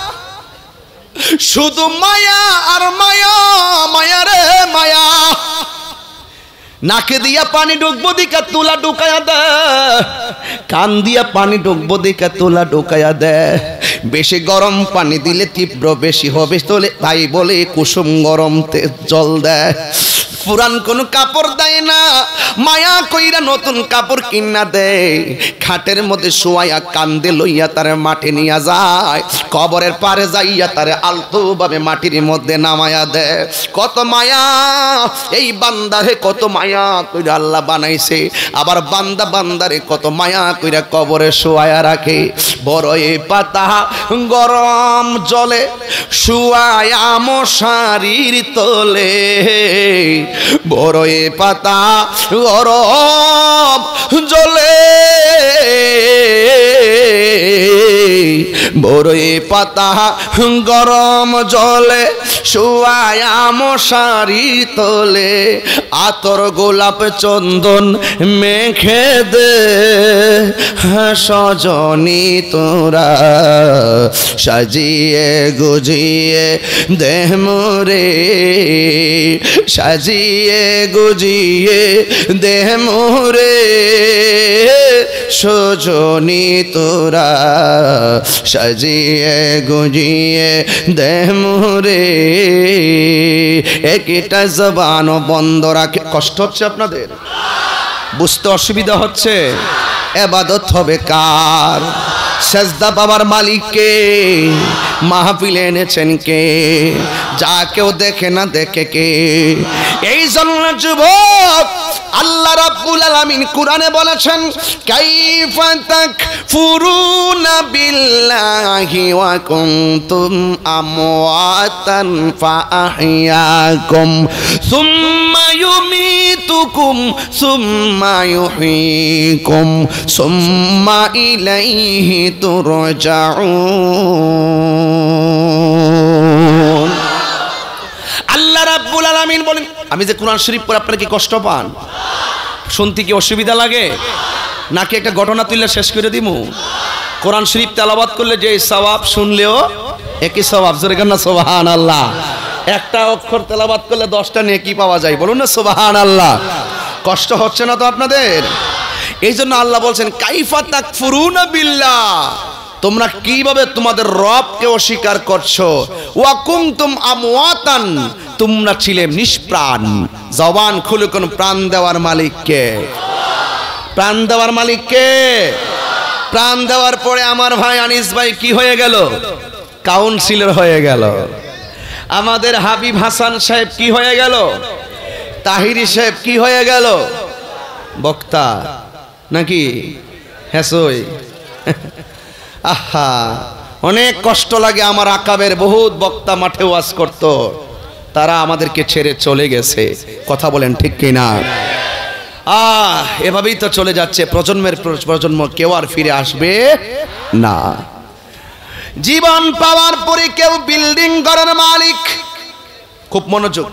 শুধু মায়া আর মায়া মায়া রে মায়া নাকে দিয়া পানি ঢুকবো দিকা তুলা ঢুকায়া দে কান দিয়া পানি ঢুকবো দিকা তুলা ঢুকায়া দে বেশি গরম পানি দিলে তীব্র বেশি হবে তোলে তাই বলে কুসুম গরম জল দেয় পুরান কোন কাপড় দেয় না মায়া কইরা নতুন কাপড় কিনা দেয় খাটের মধ্যে শোয়াইয়া কান্দে লইয়া তারে মাটি নিয়া যায় কবরের পারে যাইয়া তারে আলতো ভাবে মাটির মধ্যে নামায়া দেয় কত মায়া এই বান্দারে কত মায়া কইরা আল্লাহ বানাইছে আবার বান্দা বান্দারে কত মায়া কইরা কবরে শোয়ায়া রাখে বড়ই পাতা গরম জলে শুয়ায়া মশারির তোলে বড়ই পাতা গরম জলে বড়ই পাতা গরম জলে শুয়ায়া মশারি তোলে আতর গোলাপ চন্দন মেখে দে সজনি তোরা সাজিয়ে গুজিয়ে দে মোরে সাজিয়ে গুজিয়ে দে মোরে সজনি তোরা সাজিয়ে গুজিয়ে দে মোরে একটা জবান বন্ধ রাখে কষ্ট হচ্ছে আপনাদের বুঝতে অসুবিধা হচ্ছে ইবাদত হবে কার সেজদা পাওয়ার মালিক কে, মাহফিলে এনেছেন কে, যা কেউ দেখে না দেখে কে। এই জন্য যুবক আল্লাহ রাব্বুল আলামিন কুরআনে বলেছেন কাইফা তাকফুরুনা বিল্লাহি ওয়া কুনতুম আমওয়াতান ফাআহইয়াকুম সুম্মা ইউমীতুকুম সুম্মা ইউহয়ীকুম সুম্মা ইলাইহি তুরজাউন। আল্লাহ রাব্বুল আলামিন বলেন, আমি যে কোরআন শরীফ পড়ে আপনারা কি কষ্ট পান? শুনতে কি অসুবিধা লাগে? নাকি একটা ঘটনা তুললে শেষ করে দিমু? কোরআন শরীফ তেলাওয়াত করলে যে সওয়াব, শুনলেও একই সওয়াব। জোরে কান্না সুবহানাল্লাহ। একটা অক্ষর তেলাওয়াত করলে দশটা নেকি পাওয়া যায়, বলুন না সুবহানাল্লাহ। কষ্ট হচ্ছে না তো আপনাদের? এই জন্য আল্লাহ বলছেন কাইফা তাকফুরুনা বিল্লাহ, তোমরা কিভাবে তোমাদের রবকে অস্বীকার করছো। ওয়া কুনতুম আমওয়াতান, তোমরা ছিলে নিষ্প্রাণ। জবান খুলে কোন প্রাণ দেওয়ার মালিক কে? প্রাণ দেওয়ার মালিক কে? প্রাণ দেওয়ার পরে আমার ভাই আনিস ভাই কি হয়ে গেল? কাউন্সিলর হয়ে গেল। আমাদের হাবিব হাসান সাহেব কি হয়ে গেল? তাহিরি সাহেব কি হয়ে গেল? বক্তা নাকি? হ্যাঁ, আহা, অনেক কষ্ট লাগে। আমার আকাবের বহুত বক্তা মাঠে ওয়াজ করত, তারা আমাদেরকে ছেড়ে চলে গেছে। কথা বলেন ঠিক কিনা? আহ এভাবেই তো চলে যাচ্ছে প্রজন্মের প্রজন্ম, কেউ আর ফিরে আসবে না। জীবন পাওয়ার পরে কেউ বিল্ডিং ঘরের মালিক, খুব মনোযোগ।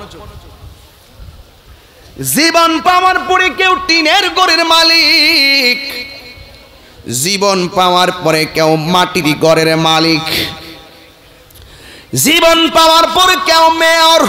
জীবন পাওয়ার পরে কেউ টিনের ঘরের মালিক, জীবন পাওয়ার পরে কেউ মাটির ঘরের মালিক, জীবন পাওয়ার পরে কেউ মেয়র,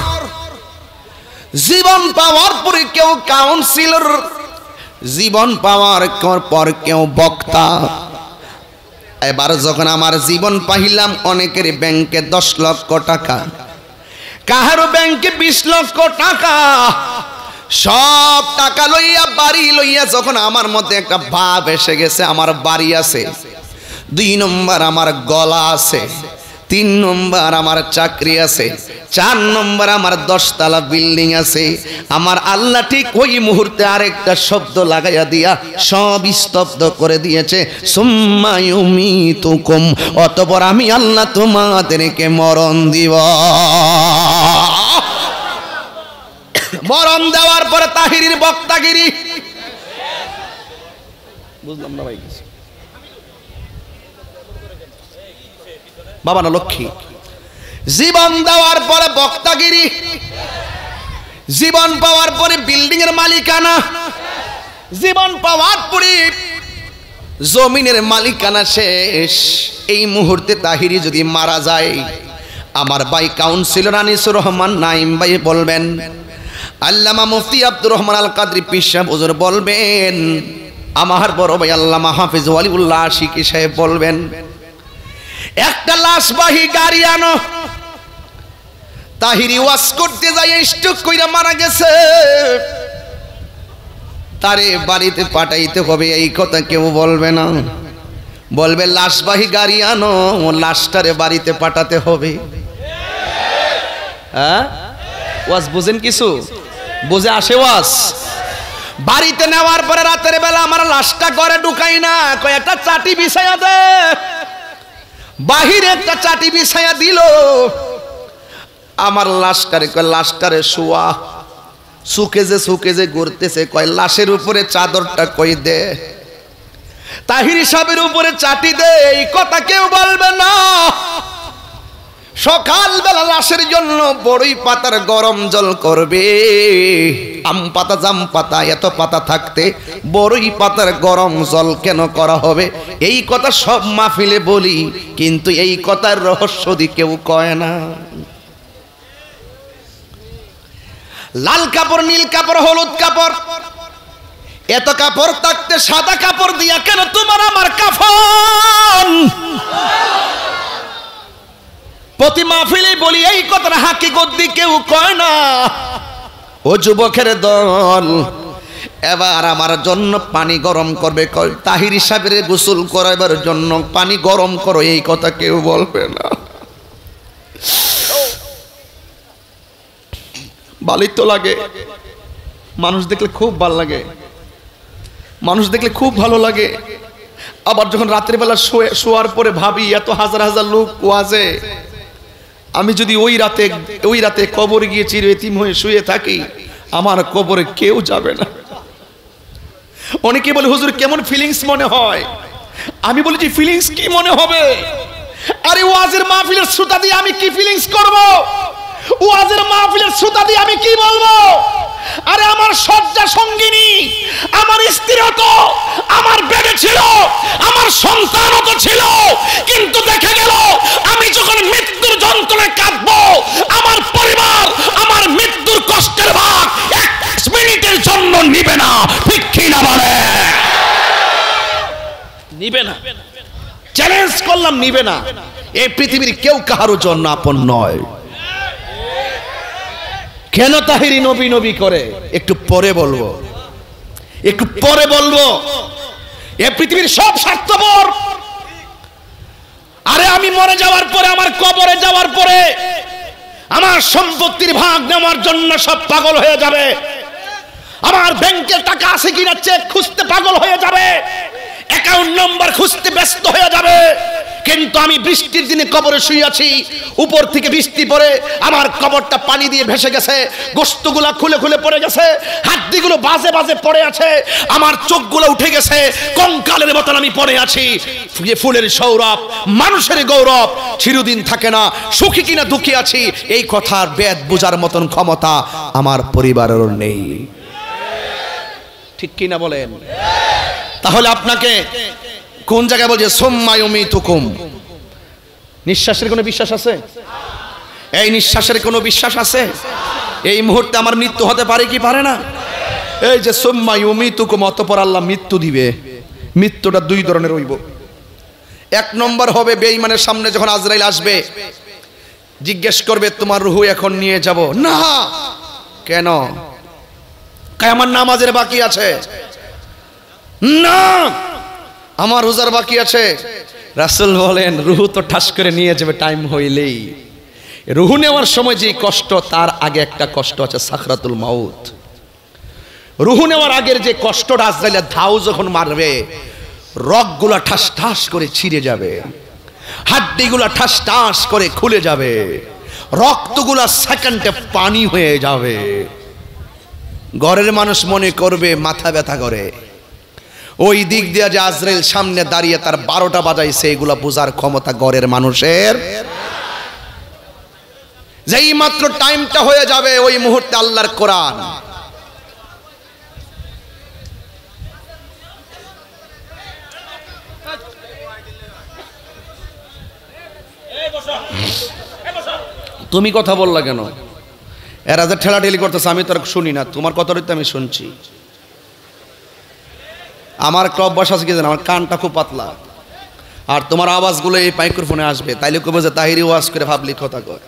জীবন পাওয়ার পরে কেউ কাউন্সিলর, জীবন পাওয়ার পর কেউ বক্তা। এবার যখন আমার জীবন পাইলাম, অনেকের ব্যাংকে দশ লক্ষ টাকা, কাহারো ব্যাংকে বিশ লক্ষ টাকা, সব টাকা লইয়া বাড়ি লইয়া যখন আমার মধ্যে একটা ভাব এসে গেছে, আমার বাড়ি আছে, দুই নম্বর আমার গলা আছে, তিন নম্বর আমার চাকরি আছে, চার নম্বর আমার দশতলা বিল্ডিং আছে, আমার আল্লাহ ঠিক ওই মুহূর্তে আরেকটা শব্দ লাগাইয়া দিয়া সব স্তব্ধ করে দিয়েছে, সুম্মা ইউমীতুকুম, অতঃপর আমি আল্লাহ তোমাদেরকে মরণ দিব। মরণ দেওয়ার পরে তাহিরির বক্তাগিরি, বুঝলাম না ভাই, বাবা না লক্ষ্মী। জীবন দেওয়ার পরে বক্তাগিরি, জীবন পাওয়ার পরে বিল্ডিং এর মালিকানা, জীবন পাওয়ার পরে জমিনের মালিকানা শেষ। এই মুহূর্তে তাহিরি যদি মারা যায়, আমার ভাই কাউন্সিলর আনিসুর রহমান নাইম ভাই বলবেন, আল্লামা মুফতি আব্দুর রহমান আল কাদরি পীর সাহেব হুজুর বলবেন, আমার বড় ভাই আল্লামা হাফিজ ওয়ালিউল্লাহ আশিকি সাহেব বলবেন, একটা লাশবাহী গাড়ি আনো। তাহিরি ওয়াজ করতে যাই স্ট্রোক কইরা মারা গেছে, তারে বাড়িতে পাঠাইতে হবে, এই কথা কেউ বলবে না। বলবে লাশবাহী গাড়ি আনো, লাশটারে বাড়িতে পাঠাতে হবে। হ্যাঁ, ওয়াজ বুঝেন? কিছু বুঝে আসে ওয়াজ? বাড়িতে নেওয়ার পরে রাতের বেলা আমার লাশটা ঘরে ঢুকাই না, কয় একটা চাটি বিছাইয়া দে। বাহিরে একটা চাটি বিছাইয়া দিল, আমার লাশটারে কয় লাশটারে শোয়া, সুকে যে সুকে যে ঘুরতেছে, কয় লাশের উপরে চাদরটা কই দে, তাহিরি সাহেবের উপরে চাটি দে। এই কথা কেউ বলবে না। সকালবেলা লাশের জন্য বড়ই পাতার গরম জল করবে। আম পাতা জাম পাতা এত পাতা থাকতে বড়ই পাতার গরম জল কেন করা হবে? এই কথা সব মাহফিলে বলি, কিন্তু এই কথার রহস্য দি কেউ কয় না। লাল কাপড়, নীল কাপড়, হলুদ কাপড়, এত কাপড় থাকতে সাদা কাপড় দিয়া কেন তোমার আমার কাফন? প্রতি মাহফিলে বলি, এই কথাটা হাকিকত দি কেউ কয় না। ও যুবকের দল, এবার আমার জন্য পানি গরম করবে, তাহির সাহেবের গোসল করাবার জন্য পানি গরম করো, এই কথা কেউ বলবে না। ভালোই তো লাগে, মানুষ দেখলে খুব ভালো লাগে, মানুষ দেখলে খুব ভালো লাগে। আবার যখন রাত্রে বেলা শোয়ার পরে ভাবি এত হাজার হাজার লোক ওয়াজে, আমি যদি ওই রাতে ওই রাতে কবরে গিয়ে চির এতিম হয়ে শুয়ে থাকি, আমার কবরে কেউ যাবে না। অনেকে বলে হুজুর কেমন ফিলিংস মনে হয়, আমি বলি যে ফিলিংস কি মনে হবে? আরে ওয়াজের মাহফিলের শ্রোতা দিয়ে আমি কি ফিলিংস করব? ওয়াজের মাহফিলের শ্রোতা দিয়ে আমি কি বলবো? আরে আমার শয্যা সঙ্গিনী, আমার স্ত্রীও তো আমার বেডে ছিল, আমার সন্তানও তো ছিল, কিন্তু দেখা গেল আমি যখন মৃত্যুর যন্ত্রণায় কাঁদবো, আমার পরিবার আমার মৃত্যুর কষ্টের ভাগ এক মিনিটের জন্য নিবে না। ঠিক কি না বলে? নিবে না। চ্যালেঞ্জ করলাম, নিবে না। এই পৃথিবীর কেউ কারোর জন্য আপন নয়। কেন তাহিরি নবী নবী করে একটু পরে বলবো, একটু পরে বলবো। এ পৃথিবীর সব স্বার্থপর। আরে আমি মরে যাওয়ার পরে, আমার কবরে যাওয়ার পরে আমার সম্পত্তির ভাগ নেওয়ার জন্য সব পাগল হয়ে যাবে, আমার ব্যাংকের টাকা আছে কিনা চেক খুঁজতে পাগল হয়ে যাবে, অ্যাকাউন্ট নাম্বার খুঁজতে ব্যস্ত হয়ে যাবে। কিন্তু আমি বৃষ্টির দিনে কবরে শুয়ে আছি, উপর থেকে বৃষ্টি পড়ে আমার কবরটা পানি দিয়ে ভেসে গেছে, গোশতগুলো খুলে খুলে পড়ে গেছে, হাড্ডিগুলো বাজে বাজে পড়ে আছে, আমার চোখগুলো উঠে গেছে, কঙ্কালের মতন আমি পড়ে আছি। ফুলের সৌরভ, মানুষের গৌরব চিরদিন থাকে না। সুখী কিনা দুঃখী আছি, এই কথার বেদ বোঝার মতন ক্ষমতা আমার পরিবারেরও নেই। ঠিক কিনা বলেন? তাহলে আপনাকে কোন জায়গায় বলছে সুম্মা ইউমিতুকুম? নিঃশ্বাসের কোনো বিশ্বাস আছে? এই নিঃশ্বাসের কোনো বিশ্বাস আছে? এই মুহূর্তে আমার মৃত্যু হতে পারে কি পারে না? এই যে সুম্মা ইউমিতুকুম, অতঃপর আল্লাহ মৃত্যু দিবে। মৃত্যুটা দুই ধরনের হইব। এক নম্বর হবে বেঈমানের সামনে যখন আজরাইল আসবে, জিজ্ঞেস করবে তোমার রূহ এখন নিয়ে যাব না। কেন? কায় আমার নামাজের বাকি আছে, না আমার রোজার বাকি আছে। রাসূল বলেন রূহ তো ঠাস করে নিয়ে যাবে টাইম হইলেই। রূহ নেওয়ার সময় যে কষ্ট, তার আগে একটা কষ্ট আছে সাকরাতুল মাউত। রূহ নেওয়ার আগের যে কষ্টটা, আজরাইলের ধাও যখন মারবে, রগগুলা ঠাস ঠাস করে ছিঁড়ে যাবে, হাড্ডিগুলা ঠাস ঠাস করে খুলে যাবে, রক্তগুলা সেকেন্ডে পানি হয়ে যাবে। ঘরের মানুষ মনে করবে মাথা ব্যথা করে। ওই দিক দিয়ে যে আজরাইল সামনে দাঁড়িয়ে তার বারোটা বাজাইছে, এগুলা বোঝার ক্ষমতা ঘরের মানুষের। যেই মাত্র টাইমটা হয়ে যাবে, ওই মুহূর্তে আল্লাহর কোরআন তুমি কথা বললা কেন? এরা যে ঠেলাঠেলি করতেছে আমি তো আর শুনি না, তোমার কথাটাই তো আমি শুনছি। আমার ক্লব বসা আছে কি জানো, আমার কানটা খুব পাতলা, আর তোমার আওয়াজগুলো এই মাইক্রোফোনে আসবে, তাইলে কবে যে তাহিরি ওয়াজ করে ভাবলি কথা কয়।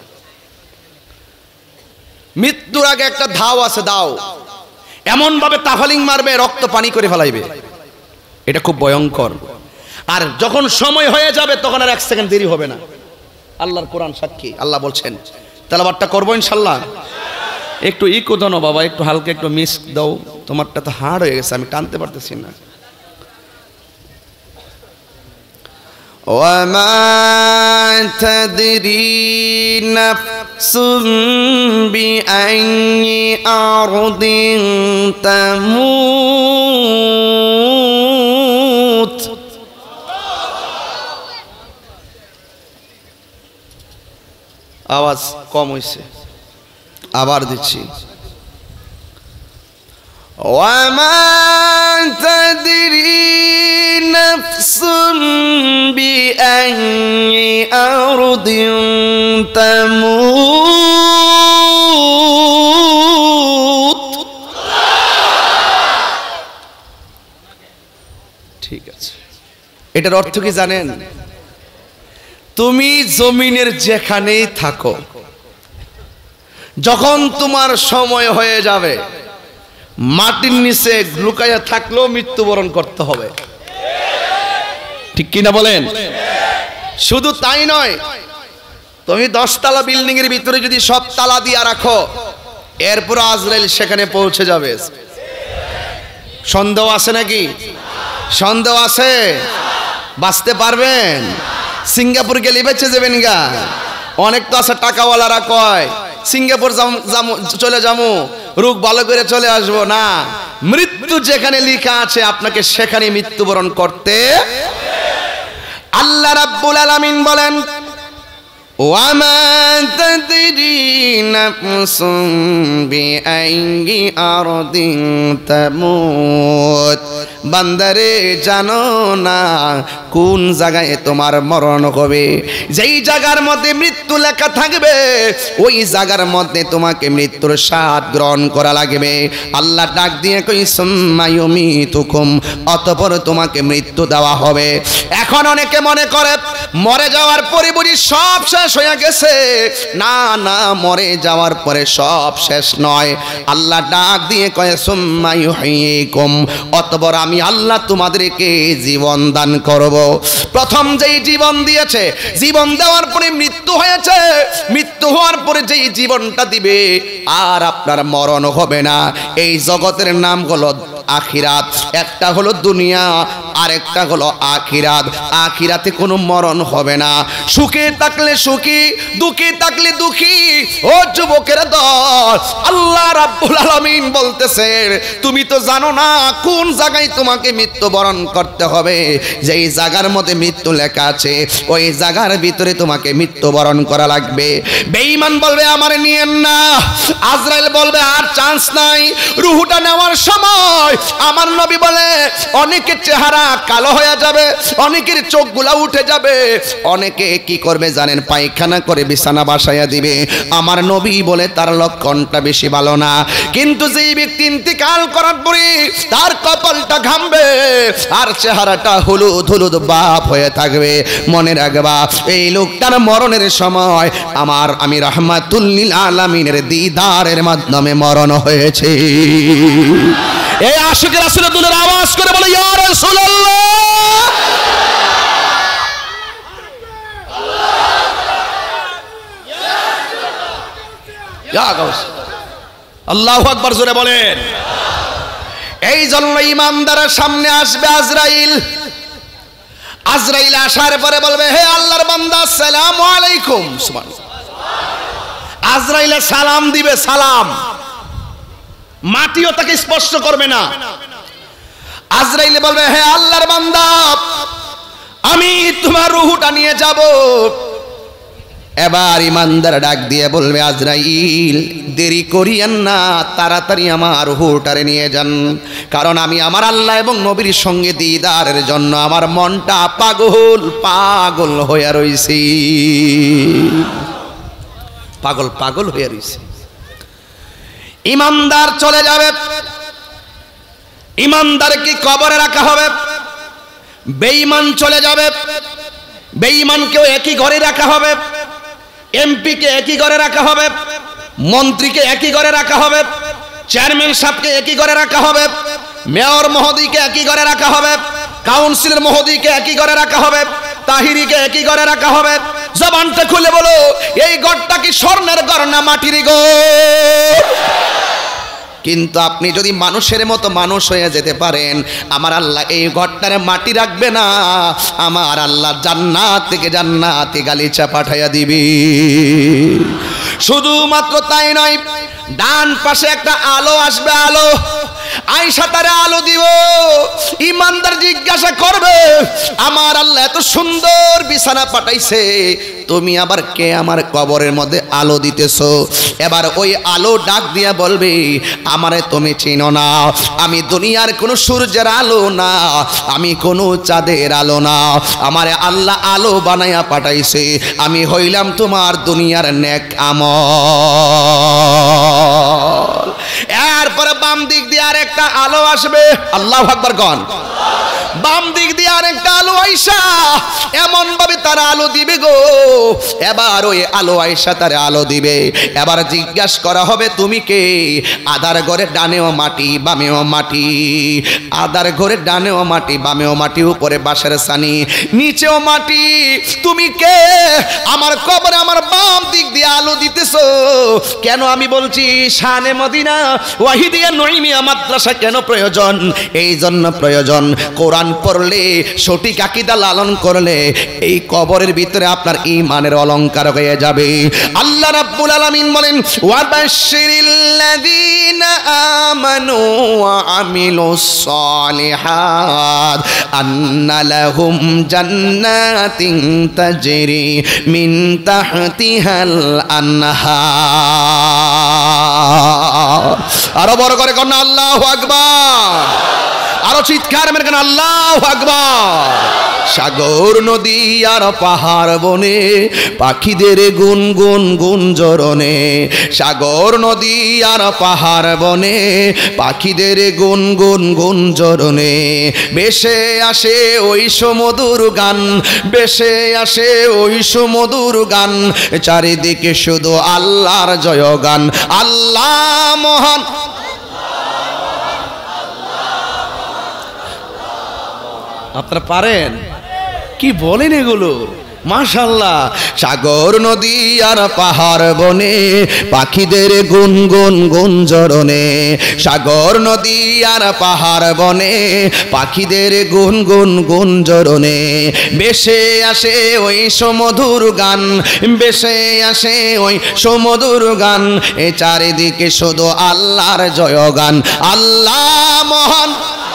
মৃত্যুর আগে একটা ধাও আছে, দাও এমন ভাবে তাফালিং মারবে, রক্ত পানি করে ফেলাইবে, এটা খুব ভয়ঙ্কর। আর যখন সময় হয়ে যাবে তখন আর এক সেকেন্ড দেরি হবে না। আল্লাহর কোরআন সাক্ষী। আল্লাহ বলছেন, তেলাওয়াতটা করবো ইনশাল্লাহ। একটু ইকো দাও না বাবা, একটু হালকা একটু মিস দাও, তোমারটা তো হার্ড হয়ে গেছে, আমি টানতে পারতেছি না। وما تدري نفس بأي أرض تموت আওয়াজ কম হইছে, আবার দিচ্ছি। وما تدري نفس بأي أرض تموت। ঠিক আছে, এটার অর্থ কি জানেন? তুমি জমিনের যেখানেই থাকো, যখন তোমার সময় হয়ে যাবে, মাটির নিচে লুকাইয়া থাকলেও মৃত্যুবরণ করতে হবে, ঠিক কিনা বলেন? শুধু তাই নয়, তুমি দশতলা বিল্ডিং এর ভিতরে যদি সব তালা দিয়া রাখো, এরপর আজরাইল সেখানে পৌঁছে যাবে। সন্দেহ আছে নাকি? সন্দেহ আছে? বাঁচতে পারবেন? সিঙ্গাপুর গেলে বেঁচে যাবেন গা? অনেক তো আছে টাকাওয়ালারা কয় সিঙ্গাপুর চলে যাবো, রোগ ভালো করে চলে আসবো। না, মৃত্যু যেখানে লেখা আছে আপনাকে সেখানে মৃত্যুবরণ করতে। আল্লাহ রাব্বুল আলামিন বলেন, ওয়ামা তাদরি নাফসুম বিআইয়ি আরদিন তামুত, বান্দারে জানো না কোন জায়গায় তোমার মরণ হবে। যেই জায়গার মধ্যে মৃত্যু লেখা থাকবে ওই জায়গার মধ্যে তোমাকে মৃত্যুর স্বাদ গ্রহণ করা লাগবে। আল্লাহ ডাক দিয়ে কই সুম্মা ইউমিতুকুম, অতঃপর তোমাকে মৃত্যু দেওয়া হবে। এখন অনেকে মনে করে মরে যাওয়ার পরে বুঝি সব শেষ হয়ে গেছে। না না, মরে যাওয়ার পরে সব শেষ নয়। আল্লাহ ডাক দিয়ে কয় সুম্মা ইউহয়িকুম, অতঃপর আমি আল্লাহ তোমাদেরকে জীবন দান করব। প্রথম যেই জীবন দিয়েছে, জীবন দেওয়ার পরে মৃত্যু হয়েছে, মৃত্যু হওয়ার পরে যেই জীবনটা দিবে আর আপনার মরণ হবে না, এই জগতের নাম হলো আখিরাত। একটা হলো দুনিয়া, আরেকটা হলো আখিরাত। আখিরাতে কোনো মরণ হবে না। সুখে থাকলে সুখী, দুঃখে থাকলে দুঃখী। ও যুবকের দল, আল্লাহ রাব্বুল আলামিন বলতেছে তুমি তো জানো না কোন জায়গায় তোমাকে মৃত্যুবরণ করতে হবে। যেই জায়গার মধ্যে মৃত্যু লেখা আছে ওই জায়গার ভিতরে তোমাকে মৃত্যুবরণ করা লাগবে। বেঈমান বলবে আমারে নিয়েন না, আজরাইল বলবে আর চান্স নাই। রূহটা নেওয়ার সময় আমার নবী বলে অনেকের চেহারা কালো হয়ে যাবে, অনেকের চোখগুলা উঠে যাবে, অনেকে কি করবে জানেন, পায়খানা করে বিছানা বাসায়া দিবে। আমার নবী বলে তার লক্ষণটা বেশি ভালো না। কিন্তু যেই ব্যক্তি ইন্তিকাল করার পরে তার কপালটা ঘামবে আর চেহারাটা হলুদ হলুদ বাপ হয়ে থাকবে, মনে রাখবা এই লোকটার মরণের সময় আমার আমি রাহমাতুল লিল আলামিনের দিদারের মাধ্যমে মরণ হয়েছে। এই আশিক রাসূলুল্লাহর আওয়াজ করে বলে ইয়া রাসূলুল্লাহ। আল্লাহু আকবার জোরে বলেন। এই জন্য ইমানদারের সামনে আসবে আজরাইল। আজরাইল আসার পরে বলবে হে আল্লাহর বান্দা আসসালামু আলাইকুম। সুবহানাল্লাহ। আজরাইল সালাম দিবে, সালাম, মাটিও তাকে স্পর্শ করবে না। আজরাইল বলবে হে আল্লাহর বান্দা আমি তোমার রূহটা নিয়ে যাব। এবার ইমানদার ডাক দিয়ে বলবে আজরাইল দেরি করিয়েন না, তাড়াতাড়ি আমার রূহটারে নিয়ে যান, কারণ আমি আমার আল্লাহ এবং নবীর সঙ্গে দিদারের জন্য আমার মনটা পাগল পাগল হয়ে রইছি, পাগল পাগল হয়ে রইছি। ইমানদার চলে যাবে, ইমানদারকে কবরে রাখা হবে। বেঈমান চলে যাবে, বেঈমানকেও একই ঘরে রাখা হবে। এমপিকে একই ঘরে রাখা হবে, মন্ত্রীকে একই ঘরে রাখা হবে, চেয়ারম্যান সাহেবকে একই ঘরে রাখা হবে, মেয়র মহোদয়কে একই ঘরে রাখা হবে, কাউন্সিলর মহোদয়কে একই ঘরে রাখা হবে, তাহিরিকে একই ঘরে রাখা হবে। জবানটা খুলে বলো এই ঘরটা কি স্বর্ণের ঘর না মাটির ঘর? কিন্তু আপনি যদি মানুষের মতো মানুষ হয়ে যেতে পারেন, আমার আল্লাহ এই ঘরটারে মাটি রাখবে না, আমার আল্লাহ জান্নাত থেকে জান্নাতে গালিচা পাঠাইয়া দিবি। শুধুমাত্র তাই নয়, ডান পাশে একটা আলো আসবে, আলো আয়েশা তারে আলো দিব। ইমানদার জিজ্ঞাসা করবে আমার আল্লাহ এত সুন্দর বিছানা পাঠাইছে, তুমি আবার কে আমার কবরের মধ্যে আলো দিতেছো? এবার ওই আলো ডাক দিয়া বলবে আমারে তুমি চিনো না, আমি দুনিয়ার কোনো সূর্যের আলো না, আমি কোনো চাঁদের আলো না, আমারে আল্লাহ আলো বানাইয়া পাঠাইছে, আমি হইলাম তোমার দুনিয়ার নেক আমল। এরপরে বাম দিক দিয়ে আর একটা আলো আসবে, আল্লাহু আকবার গণ। বাম দিক দিয়ে আর একটা আলো আইসা এমন ভাবে তারা আলো দিবে গো, এবার ওই আলো আয়েশা তারা আলো দিবে। এবার জিজ্ঞাসা করা হবে তুমি কে? আদার ঘরে ডানেও মাটি বামেও মাটি, আদার ঘরে ডানেও মাটি বামেও মাটি, উপরে বাঁশের ছানি নিচেও মাটি, তুমি কে? আমার কবরে আমার বাম দিক দিয়ে আলো দিতেছো কেন? আমি বলছি শানে মদিনা ওয়াহিদিয়া নঈমিয়া মাদ্রাসা কেন প্রয়োজন? এই জন্য প্রয়োজন, কোরআন পড়লে, সঠিক আকীদা লালন করলে এই কবরের ভিতরে আপনার ঈমানের অলংকার হয়ে যাবে। আল্লাহ রাব্বুল আলামিন বলেন ওয়াবাশশিরিল্লাযীনা আমানু ওয়া আমিলুস সালিহাত আন্না লাহুম জান্নাতিন তাজরি মিন তাহতিহাল আনহার। আরো বড় করে কন্যা আল্লাহু আকবার, আরো চিৎকার মেরে কেন আল্লাহু আকবার। সাগর নদী আর পাহাড় বনে পাখিদের গুনগুন গুঞ্জরণে, সাগর নদী আর পাহাড় বনে পাখিদের গুনগুন গুঞ্জরণে, বেশে আসে ওই সুমধুর গান, বেশে আসে ওই সুমধুর গান, চারিদিকে শুধু আল্লাহর জয়গান। আল্লাহ মহান, আপনারা পারেন কি বলেন এগুলো? মাশাআল্লাহ। সাগর নদী আর পাহাড় বনে পাখিদের গুনগুন গুঞ্জরণে, সাগর নদী আর পাহাড় বনে পাখিদের গুনগুন গুঞ্জরণে, বেশে আসে ওই সুমধুর গান, বেশে আসে ওই সুমধুর গান, এ চারিদিকে শুধু আল্লাহর জয়গান। আল্লাহ মহান,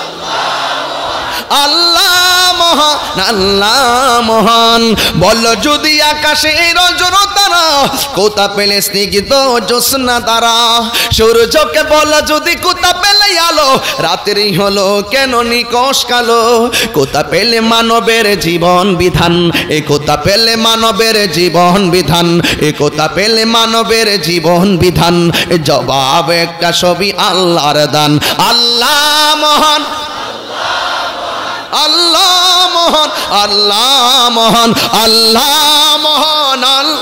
আল্লাহ মহান, আল্লাহ মহান। বল যদি আকাশের অজরতারা কোথা পেলে স্নিগ্ধ জ্যোৎস্না তারা, সূর্যকে বল যদি কোথা পেলে আলো, রাতেরই হলো কেন নিকশ কালো, কোথা পেলে মানবের জীবন বিধান, এ কোথা পেলে মানবের জীবন বিধান, এ কোথা পেলে মানবের জীবন বিধান, জবাব একটা ছবি আল্লাহর দান। আল্লাহ মহান, আল্লাহ মহান, আল্লাহ মহান, আল্লাহ মহান,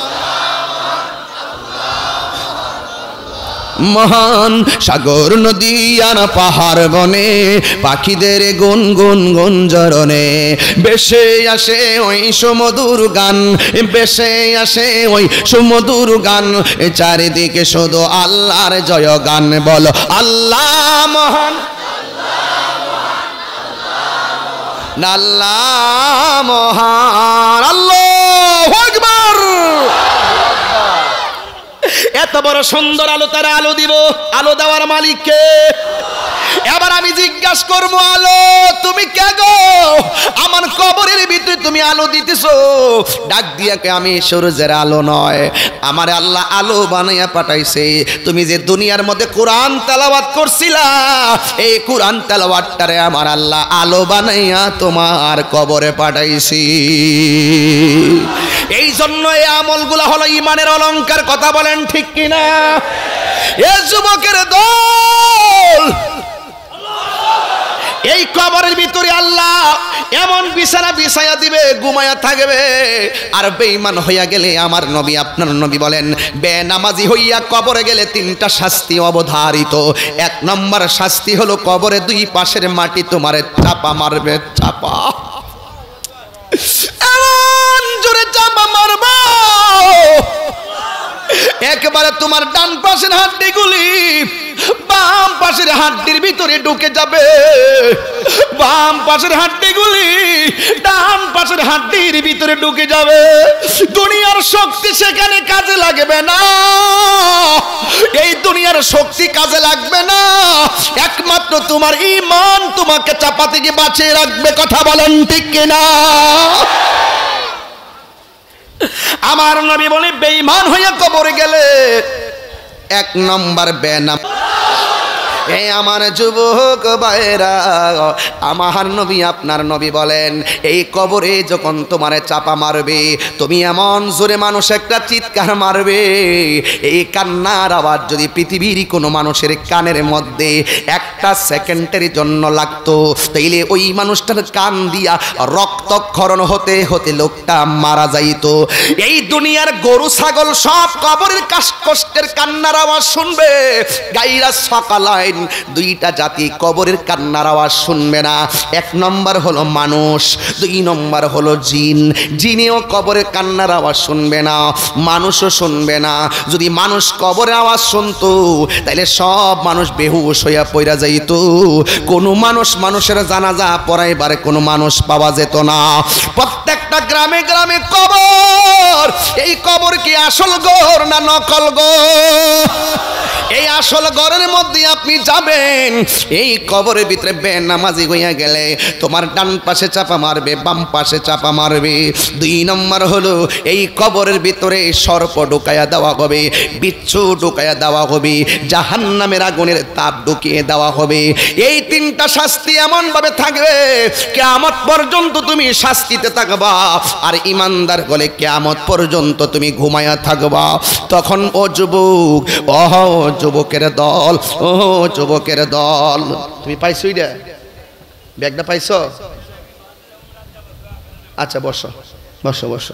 মহান। সাগর নদী আর পাহাড় বনে পাখিদের গুনগুন গুঞ্জরণে, বেশে আসে ওই সুমধুর গান, বেশে আসে ওই সুমধুর গান, চারিদিকে শুধু আল্লাহর জয়গান। বলো আল্লাহ মহান, আল্লাহ মহান, আল্লাহু আকবার। এত বড় সুন্দর আলো তারা আলো দিব, আলো দেওয়ার মালিক কে? এবার আমি জিজ্ঞাসা করবো আলো তুমি কে গো? আমার কবরের ভিতরে তুমি আলো দিতেছো, ডাক দিয়া কে? আমি সূর্যের আলো নয়, আমার আল্লাহ আলো বানাইয়া পাঠাইছে। তুমি যে দুনিয়ার মধ্যে কোরআন তেলাওয়াত করছিলা, এই কোরআন তেলাওয়াতটারে আমার আল্লাহ আলো বানাইয়া তোমার কবরে পাঠাইছি। এই জন্য এই আমলগুলা হলো ঈমানের অলংকার। কথা বলেন ঠিক কিনা? এ যুবকের দল, এই কবরের ভিতরে আল্লাহ এমন বিছানা বিছায়া দিবে, ঘুমায়া থাকবে। আর বেঈমান হইয়া গেলে আমার নবী আপনার নবী বলেন, বেনামাজি হইয়া কবরে গেলে তিনটা শাস্তি অবধারিত। এক নম্বর শাস্তি হলো কবরে দুই পাশের মাটি তোমারে চাপা মারবে, চাপা, এমন জোরে চাপা মারবো একবারে তোমার ডান পাশের হাড্ডিগুলি বাম পাশের হাড্ডির ভিতরে ঢুকে যাবে, বাম পাশের হাড্ডিগুলি ডান পাশের হাড্ডির ভিতরে ঢুকে যাবে। দুনিয়ার শক্তি সেখানে কাজে লাগবে না, এই দুনিয়ার শক্তি কাজে লাগবে না, একমাত্র তোমার ঈমান তোমাকে চাপা থেকে বাঁচিয়ে রাখবে। কথা বলেন ঠিক কিনা? আমার নবী বলে বেঈমান হইয়া কবরে গেলে এক নম্বর বেনাম। এই আমার যুবক ভাইরা, আমার নবী আপনার নবী বলেন, এই কবরে যখন তোমারে চাপা মারবে, তুমি এমন জোরে মানুষ একটা চিৎকার মারবে, এই কান্নার আওয়াজ যদি পৃথিবীর কোনো মানুষের কানের মধ্যে একটা একটা সেকেন্ডের জন্য লাগতো, তাইলে ওই মানুষটার কান দিয়া রক্তক্ষরণ হতে হতে লোকটা মারা যাইতো। এই দুনিয়ার গরু ছাগল সব কবরের কষ্টের কান্নার আওয়াজ শুনবে, গাইরা সকালাইন দুইটা জাতি কবরের কান্নার আওয়াজ শুনবে না। এক নম্বর হলো মানুষ, দুই নম্বর হলো জিন। জিনেও কবরের কান্নার আওয়াজ শুনবে না, মানুষও শুনবে না। যদি মানুষ কবরের আওয়াজ শুনতো তাইলে সব মানুষ বেহুশ হইয়া পইরা যাইত, কোনো মানুষ মানুষের জানাজা পড়াইবার কোনো মানুষ পাওয়া যেত না। প্রত্যেকটা গ্রামে গ্রামে কবর। এই কবর কি আসল ঘর না নকল ঘর? এই আসল ঘরের মধ্যে আপনি যাবেন, এই কবরের ভিতরে বেনামাজি হইয়া গেলে তোমার ডান পাশে চাপা মারবে, বাম পাশে চাপা মারবে। দুই নম্বর হলো এই কবরের ভিতরে সর্প ঢুকাইয়া দেওয়া হবে, বিচ্ছু ঢুকাইয়া দেওয়া হবে, জাহান্নামের আগুনের তাপ ঢুকিয়ে দেওয়া হবে। এই তিনটা শাস্তি এমন ভাবে থাকবে কিয়ামত পর্যন্ত তুমি শাস্তিতে থাকবা, আর ইমানদার বলে কিয়ামত পর্যন্ত তুমি ঘুমায়া থাকবা। তখন ও যুবক, ও যুবকের দল, ও যুবকের দল, তুমি পাইছই রে ব্যাগটা পাইছ? আচ্ছা বসো বসো বসো।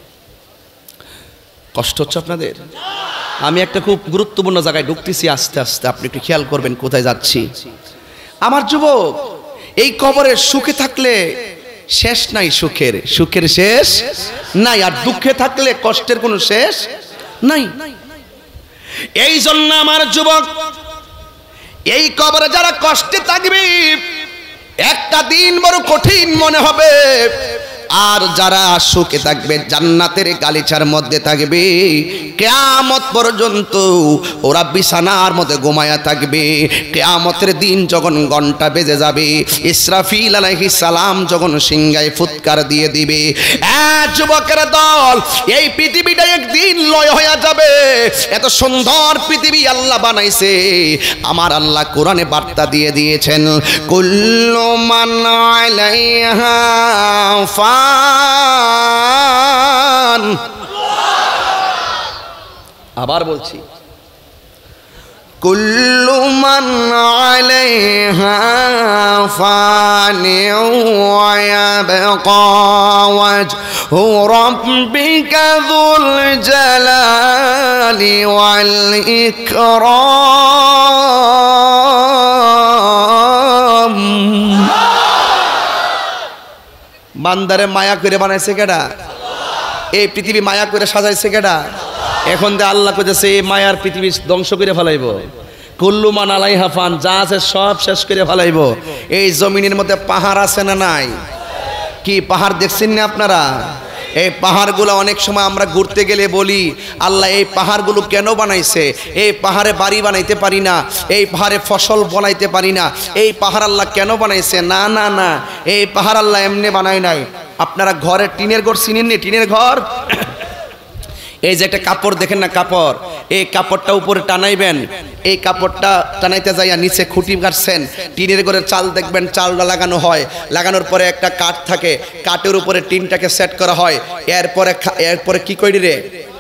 কষ্ট হচ্ছে আপনাদের? আমি একটা খুব গুরুত্বপূর্ণ জায়গায় ঢুকতেছি, আস্তে আস্তে আপনি একটু খেয়াল করবেন কোথায় যাচ্ছি। আমার যুবক, এই কবরের সুখে থাকলে শেষ নাই, সুখের সুখের শেষ নাই, আর দুঃখে থাকলে কষ্টের কোনো শেষ নাই। এই জন্য আমার যুবক, এই কবরে যারা কষ্টে থাকবে একটা দিন বড় কঠিন মনে হবে, আর যারা সুখে থাকবে জান্নাতের গালিচার মধ্যে থাকবে কিয়ামত পর্যন্ত ওরা বিছানার মধ্যে ঘুমায়া থাকবে। কিয়ামতের দিন যখন ঘন্টা বেজে যাবে, ইসরাফিল আলাইহিস সালাম যখন সিংহায় ফুৎকার দিয়ে দিবে, এ যুবকের দল, এই পৃথিবীটা একদিন লয় হয়ে যাবে। এত সুন্দর পৃথিবী আল্লাহ বানাইছে, আমার আল্লাহ কোরআনে বার্তা দিয়ে দিয়েছেন, কুল্লু মান আলাইহা ফান। আবার বলছি, কুল্লু মান আলাইহা ফানি ওয়া ইয়াবকা ওয়াজহু রাব্বিকা যুল জালালি ওয়াল ইকরাম। বান্দারে মায়া করে বানাইছে কেডা? এই পৃথিবী মায়া করে সাজাইছে কেডা? এখন যে আল্লাহ কইতেছে এই মায়ার পৃথিবী ধ্বংস করে ফেলাইব, কুল্লু মান আলাইহা ফান, যা আছে সব শেষ করে ফেলাইব। এই জমিনের মধ্যে পাহাড় আছে না নাই? কি পাহাড় দেখছেন না আপনারা? এই পাহাড়গুলো অনেক সময় আমরা ঘুরতে গেলে বলি, আল্লাহ এই পাহাড়গুলো কেন বানাইছে? এই পাহাড়ে বাড়ি বানাইতে পারি না, এই পাহাড়ে ফসল বানাইতে পারি না, এই পাহাড় আল্লাহ কেন বানাইছে? না না না, এই পাহাড় আল্লাহ এমনি বানায় নাই। আপনারা ঘরের টিনের ঘর চিনেন নি? টিনের ঘর, এই যে একটা কাপড় দেখেন না, কাপড়, এই কাপড়টা উপরে টানাইবেন, এই কাপড়টা টানাইতে যাইয়া নিচে খুঁটি কাটছেন, টিনের ঘরের চাল দেখবেন, চালটা লাগানো হয়, লাগানোর পরে একটা কাঠ থাকে, কাঠের উপরে টিনটাকে সেট করা হয়। এরপরে এরপরে কি করি রে,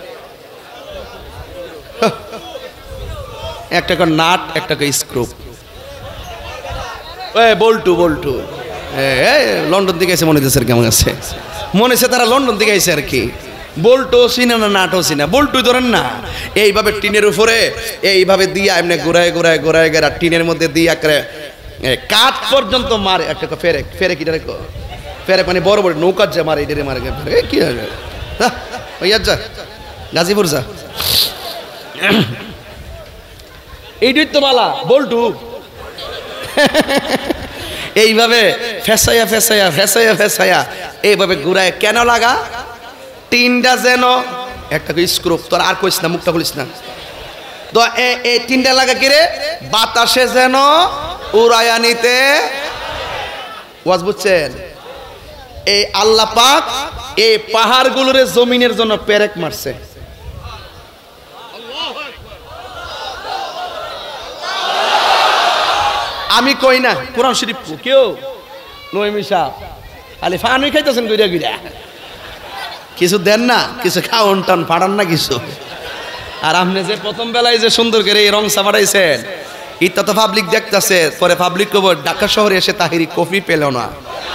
একটা করে নাট, একটা করে স্ক্রু, বল্টু বল্টু। লন্ডন থেকে এসে মনে হচ্ছে কেমন আছে, মনে হচ্ছে তারা লন্ডন থেকে এসে আর কি। বল্টু চিনা না, নাটও চিনা, বল্টু ধরেন না। এইভাবে টিনের উপরে এইভাবে দিয়া এমনি ঘুরায় ঘুরায় ঘুরায় গেরা টিনের মধ্যে দিয়া করে কাঠ পর্যন্ত মারে। একটা ফেরে ফেরে কি রেখো, ফেরে মানে বড় বড় নৌকার যা মারে, এটারে মারে কি হবে, ওইয়ার যা গাজীপুর যা, এইটাই তো মালা বল্টু। এইভাবে ফেসাইয়া ফেসাইয়া ফেসাইয়া ফেসাইয়া এইভাবে ঘুরায় কেন লাগা? তিনটা যেন একটা স্ক্রুপ, তোর আর কইস না, মুখটা খুলিস না তো, এই তিনটা লাগা কিরে বাতাসে যেন উড়াইয়া নিতে। ওয়াজ বুঝছেন? এই আল্লাহ পাক এই পাহাড়গুলোর জমিনের জন্য পেরেক মারছে। আমি কই না, কোরআন শরীফ কেউ নইমি সাহেব খালি ফানুই খাইতেছেন গিরা গিরা, কিছু দেন না, কিছু খাওন টান ফাড়ান না কিছু। আর আপনি যে প্রথম বেলায় যে সুন্দর করে এই রং সাবাড়াইছেন, ইটা তো পাবলিক দেখতেছে, পরে পাবলিক কব ঢাকা শহরে এসে তাহিরি কফি পেল না।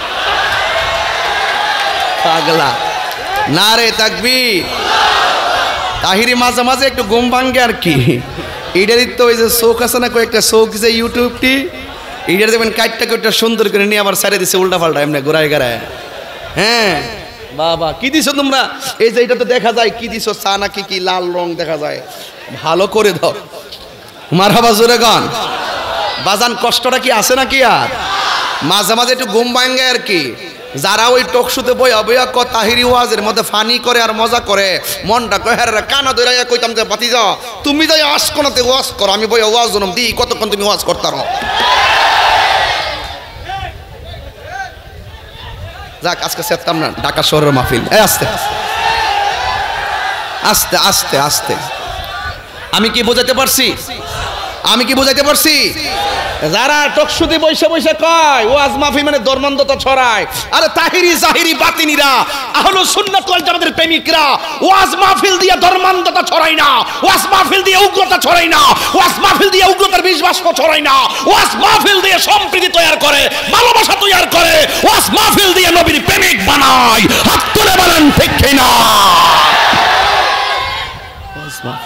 পাগলা না রে তাকবীর। তাহিরি মাঝে মাঝে একটু ঘুম ভাঙ্গে আর কি। এটারই তো ওই যে শোক আছে না, কয়েকটা শোক যে ইউটিউবটি, এটার দেখবেন কাটটা কয়েকটা সুন্দর করে নিয়ে আবার সাইডে দিচ্ছে উল্টা পাল্টা এমনি ঘুরায় ঘুরায়। হ্যাঁ বাবা কি দিছো তোমরা? এই যে এটা তো দেখা যায় কি দিছো, চা নাকি কি লাল রং দেখা যায়, ভালো করে দাও। মারহাবা জোরে গান বাজান, কষ্টটা কি আছে নাকি? আর মাঝে মাঝে একটু ঘুম ভাঙ্গে আর কি। যারা ওই টকশুতে বই অবয়া ক তাহিরি ওয়াজের মধ্যে ফানি করে আর মজা করে, মনটা কয় হ্যাঁ কানা ধরে কইতাম যে বাতি যাও তুমি যাই আস কোনাতে ওয়াজ করো, আমি বই ওয়াজ জনম দিই কতক্ষণ তুমি ওয়াজ করতারো। যাক আজকে সেরতাম না ঢাকা শহরের মাহফিল। এই আস্তে আস্তে আস্তে আস্তে আমি কি বোঝাতে পারছি? আমি কি বোঝাতে পারছি? যারা টকশুতে বসে বসে কয় ওয়াজ মাহফিল মানে ধর্মান্ধতা ছড়ায়, আরে তাহিরি জাহিরি বাতিনিরা আহলুস সুন্নাত ওয়াল জামাতের প্রেমিকরা ওয়াজ মাহফিল দিয়ে ধর্মান্ধতা ছড়ায় না, ওয়াজ মাহফিল দিয়ে উগ্রতা ছড়ায় না, ওয়াজ মাহফিল দিয়ে উগ্রতার বিষ বাষ্প ছড়ায় না, ওয়াজ মাহফিল দিয়ে সম্প্রীতি তৈরি করে, ভালোবাসা তৈরি করে, ওয়াজ মাহফিল দিয়ে নবীর প্রেমিক বানায়। হাত তুলে বলেন ঠিক কিনা? ওয়াজ মাহফিল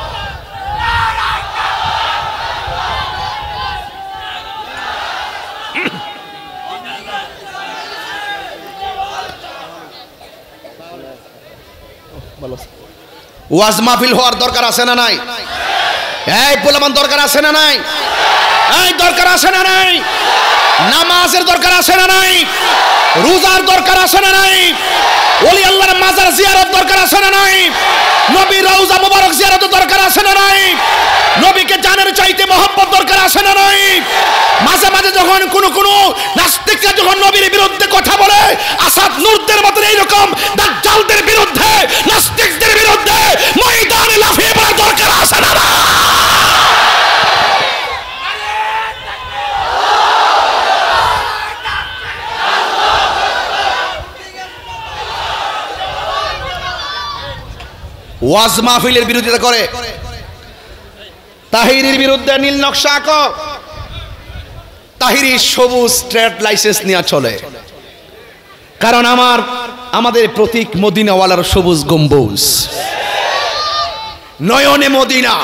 ওয়াজ মাহফিল হওয়ার দরকার আছে না নাই? এই পোলামান দরকার আছে না নাই? এই দরকার আছে না নাই? নামাজের দরকার আছে না নাই? রোজার দরকার আছে না নাই? ওলি আল্লাহর মাজার জিয়ারত দরকার আছে না নাই? নবীর রওজা মুবারক জিয়ারত দরকার আছে না নাই? নবীকে জানার চাইতে মহব্বত দরকার আছে না নাই? মাঝে মাঝে যখন কোন কোন নাস্তিকরা যখন নবীর বিরুদ্ধে কথা বলে, আসাদ নূরদের মতো এইরকম দাজ্জালদের বিরুদ্ধে, নাস্তিকদের বিরুদ্ধে ময়দানে লাফিয়ে পড়ার দরকার আছে না? ওয়াজ মাহফিলের বিরোধিতা করে, তাহিরির বিরুদ্ধে নীল নকশা আঁক, তাহিরি সবুজ ট্রেড লাইসেন্স নিয়ে চলে। কারণ আমার আমাদের প্রতীক মদিনাওয়ালার সবুজ গম্বুজ, নয়নে মদিনা,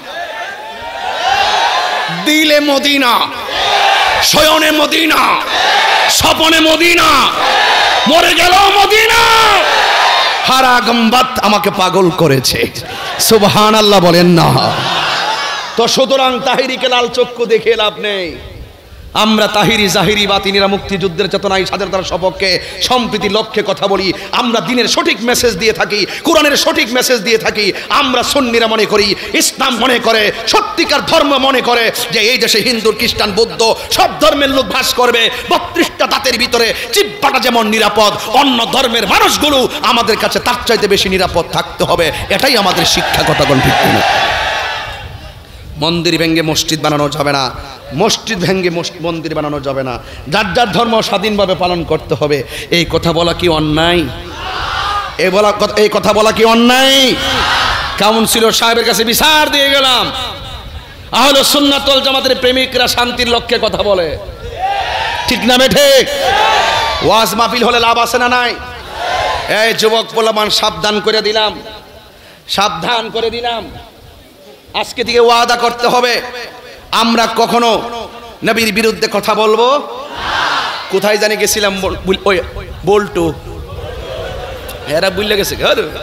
দিলে মদিনা, শয়নে মদিনা, স্বপনে মদিনা, মরে গেল মদিনা। হারা গম্বাত আমাকে পাগল করেছে, সুবহানাল্লাহ বলেন না? তো সুতরাং তাহিরিকে লাল চক্ষু দেখে লাভ নেই। আমরা তাহিরি জাহিরি বাতিনিরা মুক্তিযুদ্ধের চেতনায় স্বাধীনতার সপক্ষে সম্প্রীতির লক্ষ্যে কথা বলি। আমরা দিনের সঠিক মেসেজ দিয়ে থাকি, কোরআনের সঠিক মেসেজ দিয়ে থাকি। আমরা সুন্নিরা মনে করি, ইসলাম মনে করে, সত্যিকার ধর্ম মনে করে যে এই দেশে হিন্দু খ্রিস্টান বৌদ্ধ সব ধর্মের লোক বাস করবে। বত্রিশটা দাঁতের ভিতরে জিহ্বাটা যেমন নিরাপদ, অন্য ধর্মের মানুষগুলো আমাদের কাছে তার চাইতে বেশি নিরাপদ থাকতে হবে। এটাই আমাদের শিক্ষা। কথাগণ ঠিক কিনা? মন্দির ভেঙ্গে মসজিদ বানানো যাবে না, মসজিদ ভেঙ্গে মন্দির বানানো যাবে না। যার যার ধর্ম স্বাধীনভাবে পালন করতে হবে। এই কথা বলা কি অন্যায়? এই বলা এই কথা বলা কি অন্যায়? কাউন্সিলর সাহেবের কাছে বিচার দিয়ে গেলাম, আহলে সুন্নাত ওয়াল জামাতের প্রেমিকরা শান্তির লক্ষ্যে কথা বলে, ঠিক না বেঠে? ওয়াজ মাহফিল হলে লাভ আছে না নাই? এই যুবক পোলামান সাবধান করে দিলাম, সাবধান করে দিলাম। আজকে থেকে ওয়াদা করতে হবে, আমরা কখনো নবীর বিরুদ্ধে কথা বলবো না। কোথায় জানি গেছিলাম, ওই বল্টু এরা বুঝলে গেছে,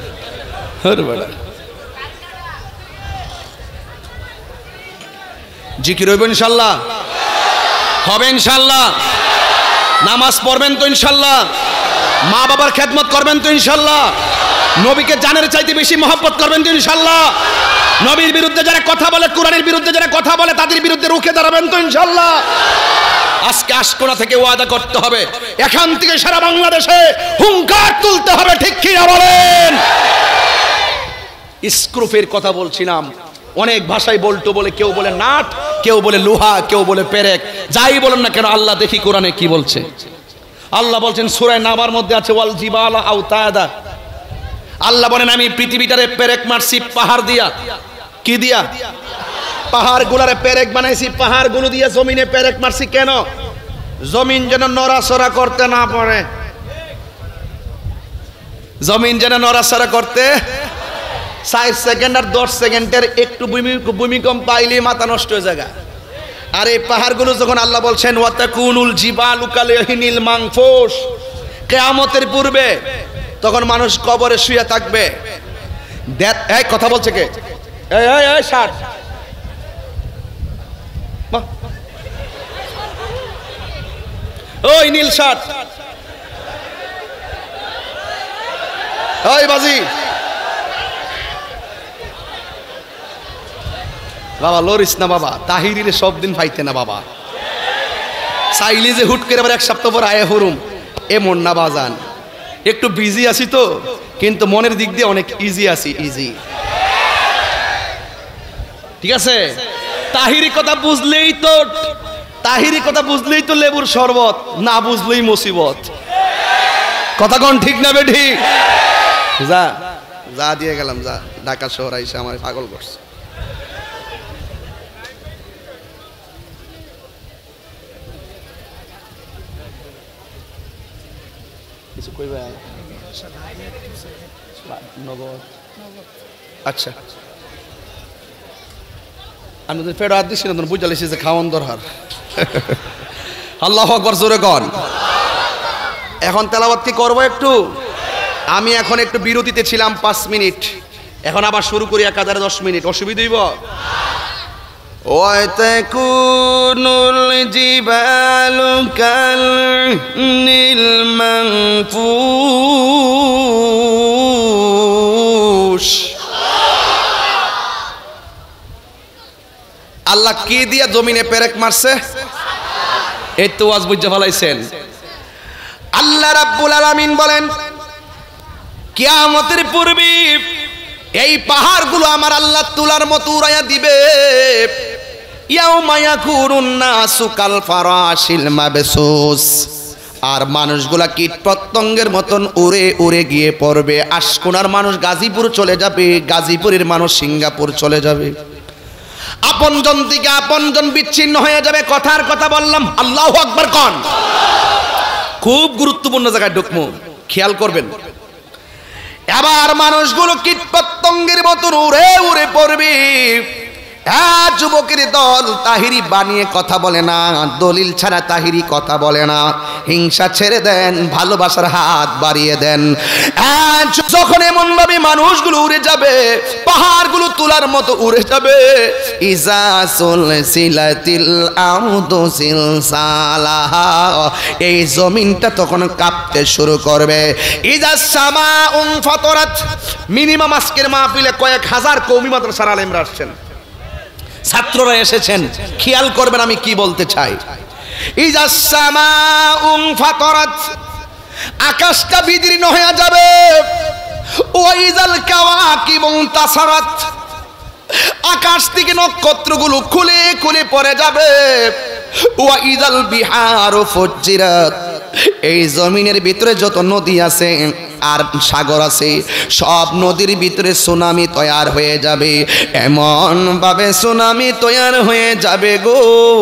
জিকির হইব ইনশাল্লাহ, হবে ইনশাল্লাহ। নামাজ পড়বেন তো ইনশাল্লাহ, মা বাবার খেদমত করবেন তো ইনশাল্লাহ, নবীকে জানের চাইতে বেশি মহব্বত করবেন তো ইনশাল্লাহ। নবীর বিরুদ্ধে যারা কথা বলে, কোরআনের বিরুদ্ধে যারা কথা বলে, তাদের বিরুদ্ধে রুখে দাঁড়াবেন তো ইনশাল্লাহ। আজকে আশকোনা থেকে ওয়াদা করতে হবে, এখান থেকে সারা বাংলাদেশে হুঙ্কার তুলতে হবে, ঠিক কি না বলেন? স্ক্রুপের কথা বলছিলাম, অনেক ভাষায় বল্টু বলে, কেউ বলে নাট, কেউ বলে লোহা, কেউ বলে পেরেক। যাই বলেন না কেন, আল্লাহ দেখি কোরআনে কি বলছে। আল্লাহ বলছেন সূরা নাবার মধ্যে আছে ওয়াল জিবালা আওতাদা। আল্লাহ বলেন আমি পৃথিবীটারে পেরেক মারছি পাহাড় দিয়া। কি দিয়া? পাহাড়গুলারে পেরেক বানাইছি, পাহাড়গুলো দিয়ে জমিনে পেরেক মারছি কেন? জমিন যেন নড়াচড়া করতে না পারে, জমিন যেন নড়াচড়া করতে। ষাট সেকেন্ড আর দশ সেকেন্ডের একটু ভূমিকম্প পাইলে মাথা নষ্ট হয়ে যায়। আর এই পাহাড়গুলো যখন আল্লাহ বলছেন ওয়াতাকুনুল জিবালু কালহিনিল মানফুস, কিয়ামতের পূর্বে তখন মানুষ কবরে শুয়ে থাকবে। দেখ এই কথা বলছে কে? এই এই এই ষাট ওই নীল ষাট ওই বাজি বাবা লরিস না বাবা, তাহিরির সব দিন পাইতে না বাবা, চাইলে যে হুট করে আবার এক সপ্তাহ পর আয়ে হরুম এমন না বাজান। একটু বিজি আছি তো, কিন্তু মনের দিক দিয়ে অনেক ইজি আছি, ইজি। ঠিক আছে, তাহিরি কথা বুঝলেই তো, তাহিরি কথা বুঝলেই তো লেবুর শরবত, না বুঝলেই মুসিবত। কথা কোন ঠিক না বে ঠিক? যা যা দিয়ে গেলাম, যা ঢাকা শহর আইসা আমার পাগল করছে। কিছু কইবে? আচ্ছা, আমি তো ফেরো হাত দিচ্ছি না, বুঝা লেছি যে খাওয়ান দরকার। আল্লাহু আকবার, জোরে কন। এখন তেলাওয়াত কি করবো একটু? আমি এখন একটু বিরতিতে ছিলাম পাঁচ মিনিট, এখন আবার শুরু করি এক হাজার দশ মিনিট। অসুবিধা হইব? ওয়াতাকুনুল জিবালু কালহিনিল মানফুস। আল্লাহ কি দিয়া জমিনে পেরেক মারছে? এই তো ওয়াজ বুঝে ফেলাইছেন। আল্লাহ রাব্বুল আলামিন বলেন কিয়ামতের পূর্বে এই পাহাড়গুলো আমার আল্লাহ তুলার মতো উড়াইয়া দিবে। ইয়াউমা ইয়াকুনুন নাসু কাল ফারাশিল মাবসুস, আর মানুষগুলা কীট পতঙ্গের মতন উড়ে উড়ে গিয়ে পড়বে। আশকোনার মানুষ গাজীপুর চলে যাবে, গাজীপুরের মানুষ সিঙ্গাপুর চলে যাবে, আপনজন থেকে আপনজন বিচ্ছিন্ন হয়ে যাবে। কথার কথা বললাম, আল্লাহু আকবার কোন। খুব গুরুত্বপূর্ণ জায়গায় ঢুকমু, খেয়াল করবেন। এবার মানুষগুলো কীট পতঙ্গের মতন উড়ে উড়ে পড়বে। হ্যাঁ, যুবকের দল তাহিরি বানিয়ে কথা বলে না, দলিল ছাড়া তাহিরি কথা বলে না। হিংসা ছেড়ে দেন, ভালোবাসার হাত বাড়িয়ে দেন। যখন এমন ভাবে মানুষগুলো উড়ে যাবে, পাহাড়গুলো তুলার মতো উড়ে যাবে। ইজা সুলসিলাতিল আরদু সিলসালাহা, এই জমিনটা তখন কাঁপতে শুরু করবে। ইজা সামাউন ফাতারাত, মিনিমাম আজকের মাহফিলে কয়েক হাজার কওমি মাদ্রাসার আলেমরা আসছেন, ছাত্ররা এসেছেন। খেয়াল করবেন আমি কি বলতে চাই। ইজা সামাউন ফাতারাত, আকাশটা বিদীর্ণ হয়ে যাবে। ওয়াইজাল কাওয়াকিবু তাসারাত, আকাশ থেকে নক্ষত্রগুলো খুলে খুলে পড়ে যাবে। ওয়াইজাল বিহারু ফুজ্জিরাত, এই জমিনের ভিতরে যত নদী আছে আর সাগর আছে, সব নদীর ভিতরে সুনামি তৈয়ার হয়ে যাবে। এমন ভাবে সুনামি তৈয়ার হয়ে যাবে গো,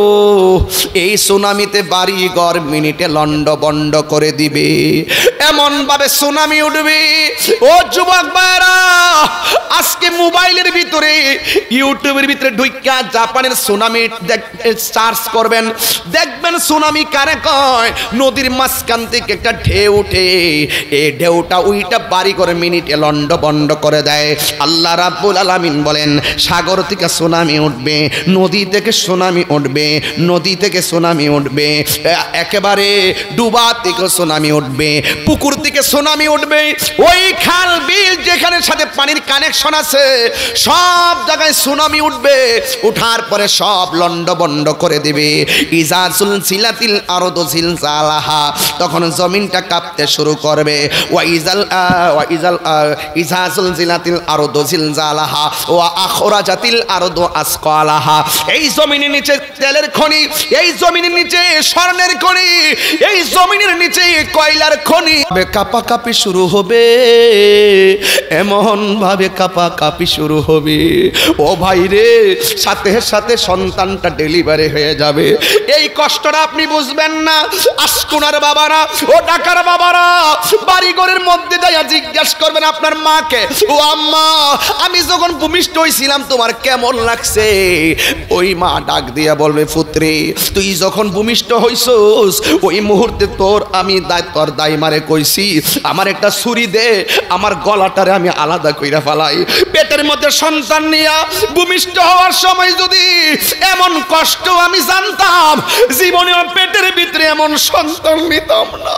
এই সুনামিতে বাড়ি ঘর মিনিটে লন্ড বন্ড করে দিবে। এমন ভাবে সুনামি উঠবে। ও যুবক ভাইরা, আজকে মোবাইলের ভিতরে ইউটিউবের ভিতরে ঢুইকা জাপানের সুনামি সার্চ করবেন, দেখবেন সুনামি কারে কয়। নদীর মাঝখান থেকে একটা ঢেউ উঠে, এই ঢেউটা উইটা বাড়ি করে মিনিটে লন্ড বন্ড করে দেয়। আল্লাহ রাব্বুল আলামিন বলেন সাগর থেকে সুনামি উঠবে, নদী থেকে সুনামি উঠবে, নদী থেকে সুনামি উঠবে, একেবারে ডুবা থেকে সুনামি উঠবে, পুকুর থেকে সুনামি উঠবে। ওই খাল বিল যেখানে সাথে পানির কানেকশন আছে, সব জায়গায় সুনামি উঠবে। উঠার পরে সব লন্ড বন্ড করে দিবে। ইজা সুলসিলাতিল আরদু জিলজালাহা, তখন জমিনটা কাঁপতে শুরু করবে। ওয়া ইজাল ওয়া ইজাল ইজা সুলসিলাতিল আরদু জিলজালাহা ওয়া আখরাজাতিল আরদু আসকালাহা, এই জমিনের নিচে তেলের খনি, এই জমিনের নিচে স্বর্ণের খনি, এই জমিনের নিচে কয়লার খনি। কাঁপাকাঁপি শুরু হবে। এমন ভাবে কাপা কাপি শুরু হবে, ও ভাই রে, সাথে সাথে সন্তানটা ডেলিভারি হয়ে যাবে। এই কষ্টটা আপনি বুঝবেন না। আশকুনার বাবারা, ও ঢাকার বাবারা, বাড়িঘরের মধ্যে যাইয়া জিজ্ঞাসা করবেন আপনার মাকে, ও আম্মা, আমি যখন ভূমিষ্ঠ হয়েছিলাম তোমার কেমন লাগছে? ওই মা ডাক দিয়া বলবে, পুত্রে, তুই যখন ভূমিষ্ঠ হইছস ওই মুহূর্তে তোর আমি দায় তোর দাইমারে কইছি, আমার একটা ছুরি দে, আমার গলাটারে আমি আলাদা কইরা ফেলাই। পেটের মধ্যে সন্তান নিয়া ভূমিষ্ঠ হওয়ার সময় যদি এমন কষ্ট আমি জানতাম, জীবনে পেটের ভিতরে এমন সন্তান নিতাম না।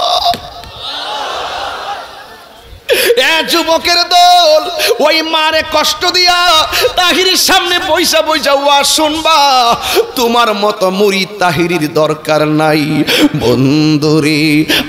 এ যুবকের দল, ওই মারে কষ্ট দিয়া তাহিরির সামনে বইসা বইসা ওয়াজ শুনবা। তোমার মতো মুরিদ তাহিরির দরকার নাই। বন্ধুরে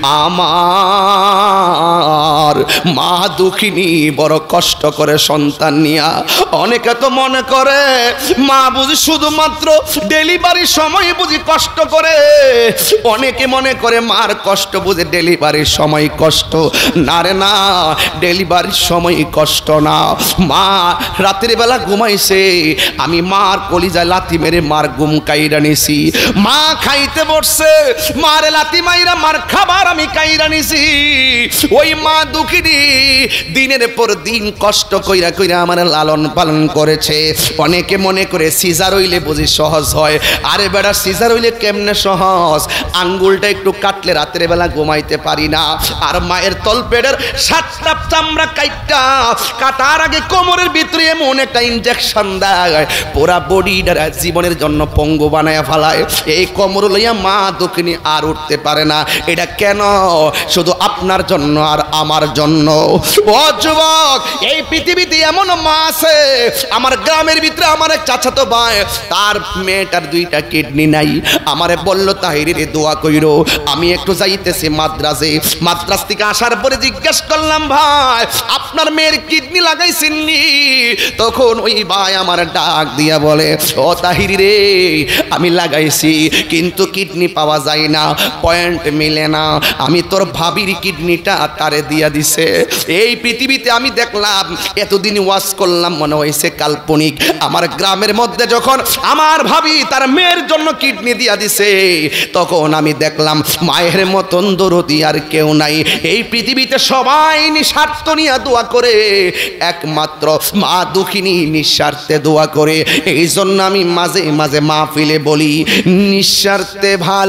আমার, মা দুঃখিনী, বড় কষ্ট করে সন্তান নিয়া। অনেকে তো মনে করে মা বুঝি শুধুমাত্র ডেলিভারির সময় বুঝি কষ্ট করে। অনেকে মনে করে মার কষ্ট বুঝে ডেলিভারির সময় কষ্ট। না রে না, ডেলিভারির সময় কষ্ট না। মা রাতের বেলা ঘুমাইছে, আমি মার কলিজায় লাথি মেরে মার ঘুম কাইরা নিছি। মা খাইতে বসছে, মারে লাথি মাইরা মার খাবার আমি কাইরা নিছি। ওই মা দুঃখিনী দিনের পর দিন কষ্ট কইরা কইরা আমার লালন পালন করেছে। অনেকে মনে করে সিজার হইলে বুঝি সহজ হয়। আরে বেড়া, সিজার হইলে কেমনে সহজ? আঙ্গুলটা একটু কাটলে রাতের বেলা ঘুমাইতে পারি না। আর মায়ের তলপেটের সাতটা চামড়া কাইটা কাটার আগে কোমরের ভিতরে এমন একটা ইনজেকশন দেয়, পুরা বডিটা জীবনের জন্য পঙ্গু বানায় ফেলায়। এই কোমর লইয়া মা দুঃখিনী আর উঠতে পারে না। এটা কেন? শুধু আপনার জন্য আর আমার জন্য। ও যুবক, এই পৃথিবীতে এমন মা আছে, আমার গ্রামের ভিতরে আমার এক চাচাতো ভাই, তার মেয়েটার দুইটা কিডনি নাই। আমারে বলল, তাহিরির দোয়া কইরো। আমি একটু যাইতেছি মাদ্রাসে। মাদ্রাস থেকে আসার পরে জিজ্ঞেস করলাম, ভাই আপনার মেয়ের কিডনি লাগাইছেননি? তখন ওই ভাই আমার ডাক দিয়া বলে, ও তাহিরি রে, আমি লাগাইছি, কিন্তু কিডনি পাওয়া যায় না, পয়েন্ট মিলে না। আমি তোর ভাবির কিডনিটা তারে দিয়া দিছে। এই পৃথিবীতে আমি দেখলাম, এতদিন ওয়াজ করলাম মনে হয়েছে কাল্পনিক। আমার গ্রামের মধ্যে যখন আমার ভাবি তার মেয়ের জন্য কিডনি দিয়া দিছে, তখন আমি দেখলাম মায়ের মতন দরদি আর কেউ নাই এই পৃথিবীতে। সবাই নিঃস্বার্থ নিয়ে দোয়া করে, একমাত্র মা দুঃখিনী নিঃস্বার্থে দোয়া করে। এই জন্য আমি মাঝে মাঝে মাহফিলে বলি, নিঃস্বার্থে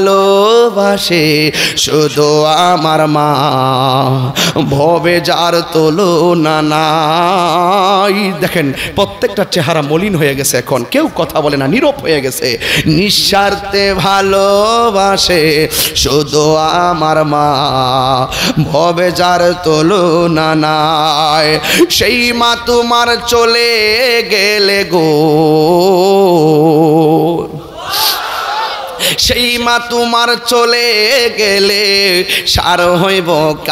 ভালোবাসে শুধু আমার মা, ভবে যার তুলনা নাই। দেখেন প্রত্যেকটা চেহারা মলিন হয়ে গেছে, এখন কেউ কথা বলে না, নীরব হয়ে গেছে। নিঃস্বার্থে ভালোবাসে শুধু আমার মা, ভবে যার তুলনা নাই। সেই মা তোমার চলে গেলে গো, সেই মা তোমার চলে গেলে সার হইব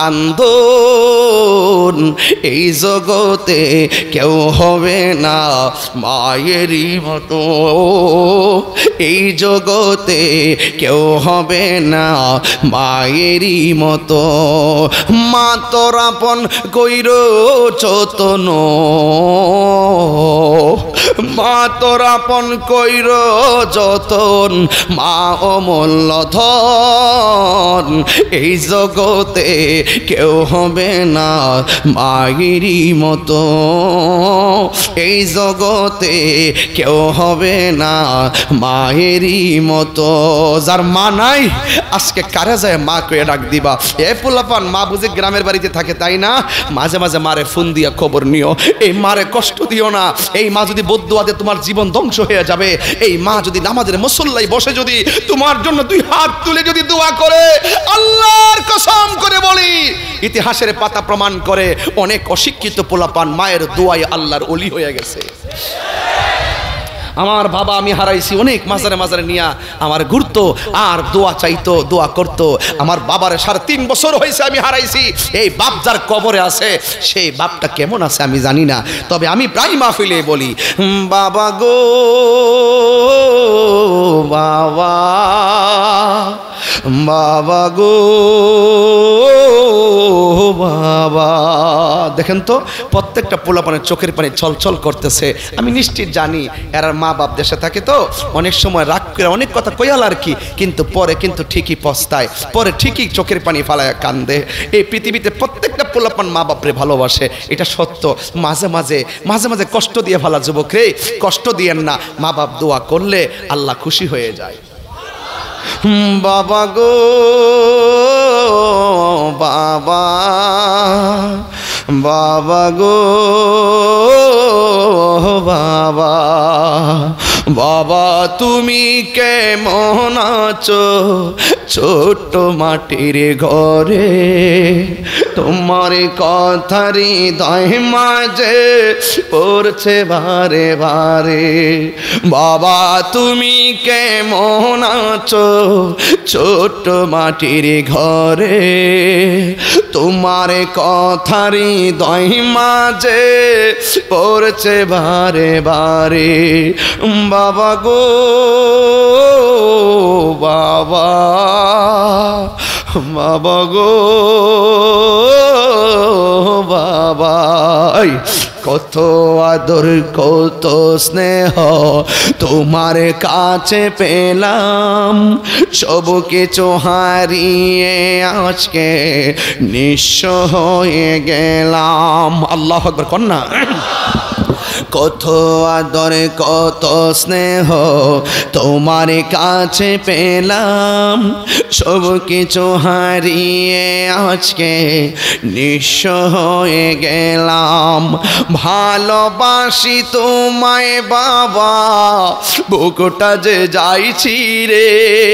কান্দন। এই জগতে কেউ হবে না মায়েরই মতো, এই জগতে কেউ হবে না মায়েরই মতো। মা তোর আপন কইর যতন, মা তোর আপন কইর যতন, মা অমূল্য ধন। এই জগতে কেউ হবে না মায়েরই মতো, এই জগতে কেউ হবে না মায়েরই মতো। যার মা নাই আজকে কারে যায় মা কয়ে ডাক দিবা। এ পোলাপান, মা বুঝে গ্রামের বাড়িতে থাকে তাই না? মাঝে মাঝে মারে ফোন দিয়া খবর নিও। এই মারে কষ্ট দিও না। এই মা যদি বদদুয়া দেয় তোমার জীবন ধ্বংস হয়ে যাবে। এই মা যদি নামাজের মুসল্লায় বসে যদি তোমার জন্য দুই হাত তুলে যদি দোয়া করে, আল্লাহর কসম করে বলি, ইতিহাসের পাতা প্রমাণ করে অনেক অশিক্ষিত পোলাপান মায়ের দোয়ায় আল্লাহর ওলি হয়ে গেছে। আমার বাবা আমি হারাইছি, অনেক মাজারে মাজারে নিয়া আমার ঘুরতো আর দোয়া চাইতো, দোয়া করতো। আমার বাবার সাড়ে তিন বছর হয়েছে আমি হারাইছি। এই বাপ যার কবরে আছে, সেই বাপটা কেমন আছে আমি জানি না। তবে আমি প্রায় মাহফিলে বলি, বাবা গো বাবা, বাবা গো বাবা। দেখেন তো প্রত্যেকটা পোলাপানের চোখের পানি ছলছল করতেছে। আমি নিশ্চিত জানি এরা মা বাপ দেশে থাকে তো অনেক সময় রাগ করে অনেক কথা কইয়াল আর কি, কিন্তু পরে কিন্তু ঠিকই পস্তায়, পরে ঠিকই চোখের পানি ফালায় কান্দে। এই পৃথিবীতে প্রত্যেকটা পোলাপান মা বাপরে ভালোবাসে, এটা সত্য। মাঝে মাঝে মাঝে মাঝে কষ্ট দিয়ে ফেলা যুবক রে, কষ্ট দিয়েন না। মা বাপ দোয়া করলে আল্লাহ খুশি হয়ে যায়। বাবা গো বাবা, বাবা গো বাবা, বাবা তুমি কেমন আছো ছোট্ট মাটির ঘরে, তোমার কথারি হৃদয় মাঝে পড়ছে বারে বারে। বাবা তুমি কেমন আছো ছোট্ট মাটির ঘরে, তোমার কথারি হৃদয় মাঝে পড়ছে বারে বারে। বাবা গো বাবা, বাবা গো বাবা, কত আদর কত স্নেহ তোমার কাছে পেলাম, সব কিছু হারিয়ে আজকে নিঃস্ব হয়ে গেলাম। আল্লাহু আকবার কন্যা। কত আদর কত স্নেহ তোমার কাছে পেলাম, সব কিছু হারিয়ে আজকে নিঃস্ব হয়ে গেলাম। ভালোবাসি তোমায় বাবা, বুকটা যে যাইছি রে,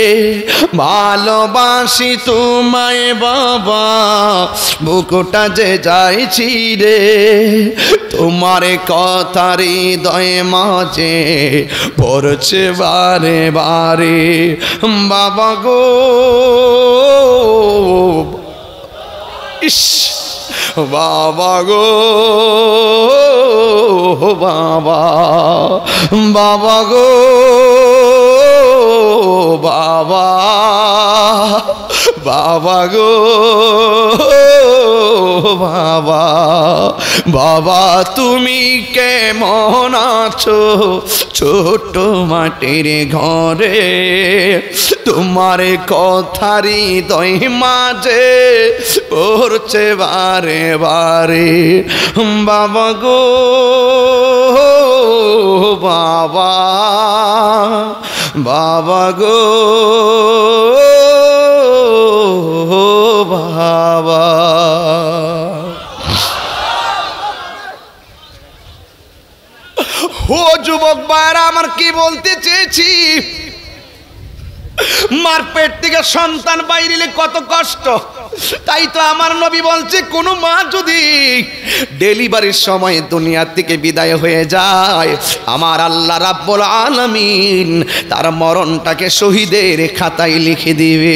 ভালোবাসি তোমায় বাবা, বুকটা যে যাইছি রে, তোমার কথার হৃদয় মাঝে পড়ছে বারে বারে। বাবা গো ইস, বাবা গো বাবা, বাবা গো বাবা, বাবা গো বাবা, বাবা তুমি কেমন আছো ছোট মাটির ঘরে, তোমার কথারি হৃদয় মাঝে পড়ছে বারে বারে। বাবা গো বাবা, বাবা গো বাবা। ও যুবক ভাইরা আমার কি বলতে চেয়েছি, মার পেট থেকে সন্তান বাইরে কত কষ্ট। তাই তো আমার নবী বলছে কোন মা যদি ডেলিভারির সময় দুনিয়া থেকে বিদায় হয়ে যায়, আমার আল্লাহ রাব্বুল আলামিন তার মরণটাকে শহীদের খাতায় লিখে দিবে।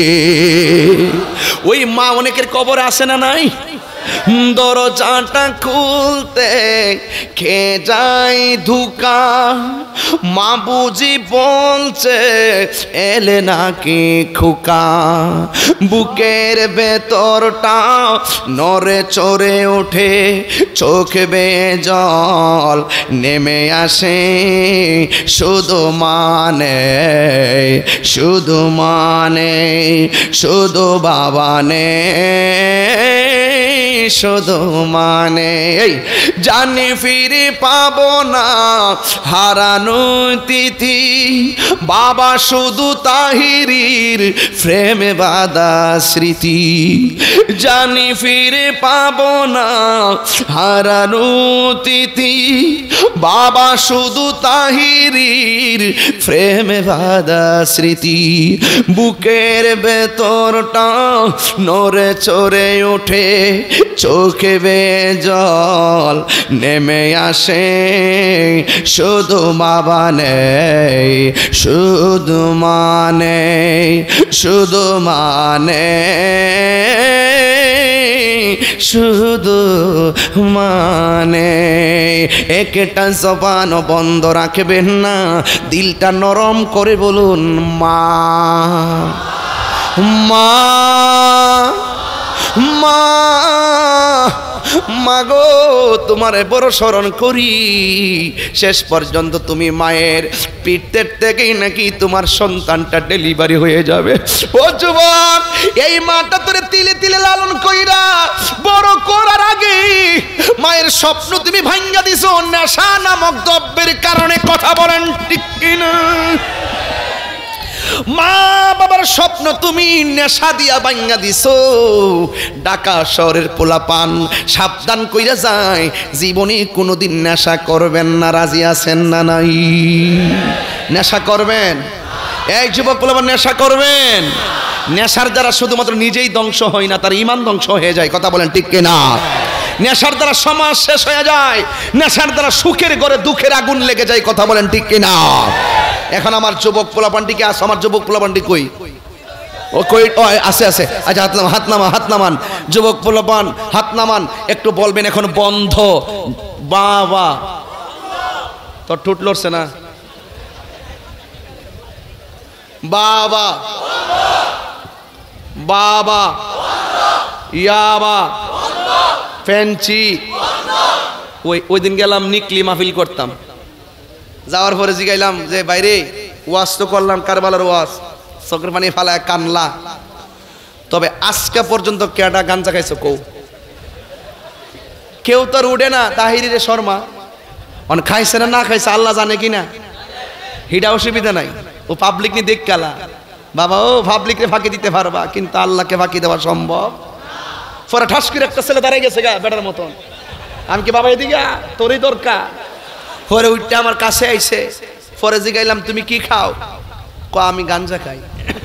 ওই মা অনেকের কবরে আসে না নাই, দরজাটা খুলতে কে যাই ধুকা, মা বুঝি বলছে এলে নাকি খুকা, বুকের ভেতরটা নড়ে চড়ে ওঠে, চোখ বেয়ে জল নেমে আসে, শুধু মানে শুধু মানে শুধু বাবা নে, শুধু মানে জানি ফিরে পাবো না হারানো তিথি, বাবা শুধু তাহিরির প্রেমে বাঁধা স্মৃতি, জানি ফিরে পাবো না হারানো তিথি, বাবা শুধু তাহিরির প্রেমে বাঁধা স্মৃতি, বুকের ভেতরটা নড়ে চড়ে ওঠে, চোখে বেয়ে জল নেমে আসে, শুধু বাবা নেই শুধু মানে শুধু মানে শুধু মানে। একটা জবান বন্ধ রাখবেন না, দিলটা নরম করে বলুন মা। মা মা মাগো তোমারে বড় স্মরণ করি, শেষ পর্যন্ত তুমি মায়ের পিঠের থেকেই নাকি তোমার সন্তানটা ডেলিভারি হয়ে যাবে। ও যুবক, এই মাটা তোরে তিলে তিলে লালন কইরা বড় করার আগে মায়ের স্বপ্ন তুমি ভাঙ্গা দিছো নেশা নামক দ্রব্যের কারণে। কথা বলেন ঠিক কিনা? মা বাবার স্বপ্ন তুমি নেশা দিয়া ভাঙ্গা দিছো। ঢাকা শহরের পোলাপান সাবধান কইরা যায়, জীবনে কোনোদিন নেশা করবেন না। রাজি আছেন না নাই? নেশা করবেন? এই যুবক পোলাপান নেশা করবেন? নেশার দ্বারা শুধুমাত্র নিজেই ধ্বংস হয় না, তার ঈমান ধ্বংস হয়ে যায়। কথা বলেন ঠিক কিনা? নেশার দ্বারা সমাজ শেষ হয়ে যায়, নেশার দ্বারা সুখের ঘরে দুঃখের আগুন লেগে যায়। কথা বলেন ঠিক কিনা? এখন আমার যুবক পোলাপানটিকে আস, আমার যুবক পোলাপানটি কই? ও কই? ও আছে আছে। আচ্ছা হাত নামান, হাত নামান, হাত নামান। যুবক পোলাপান হাত নামান, একটু বলবেন এখন বন্ধ। বাবা তোর ঠুট লড়ছে না? বাবা বাবা ইয়াবা ফ্যান্সি। ওই ওই দিন গেলাম নিকলি মাহফিল করতাম, যাওয়ার পরে জিগাইলাম যে বাইরে ওয়াজ তো করলাম, কারবালার ওয়াজ, চোখের পানি ফালায় কানলা, তবে আজকে পর্যন্ত কেডা গাঞ্জা খাইছো কৌ? কেউ তো আর উঠে না। তাহিরে শর্মা অন খাইছে না না খাইছে আল্লাহ জানে কিনা, হিডা অসুবিধা নাই। ও পাবলিক নিয়ে দেখ কালা বাবা, ও পাবলিকরে ফাঁকি দিতে পারবা, কিন্তু আল্লাহকে ফাঁকি দেওয়া সম্ভব। পরে ঠাস করে একটা ছেলে দাঁড়াই গেছে গা বেটার মতন। আমি কি বাবা এদিকে তোরই দরকার? পরে উঠতে আমার কাছে আইছে, পরে জিগাইলাম তুমি কি খাও? ক আমি গাঞ্জা খাই।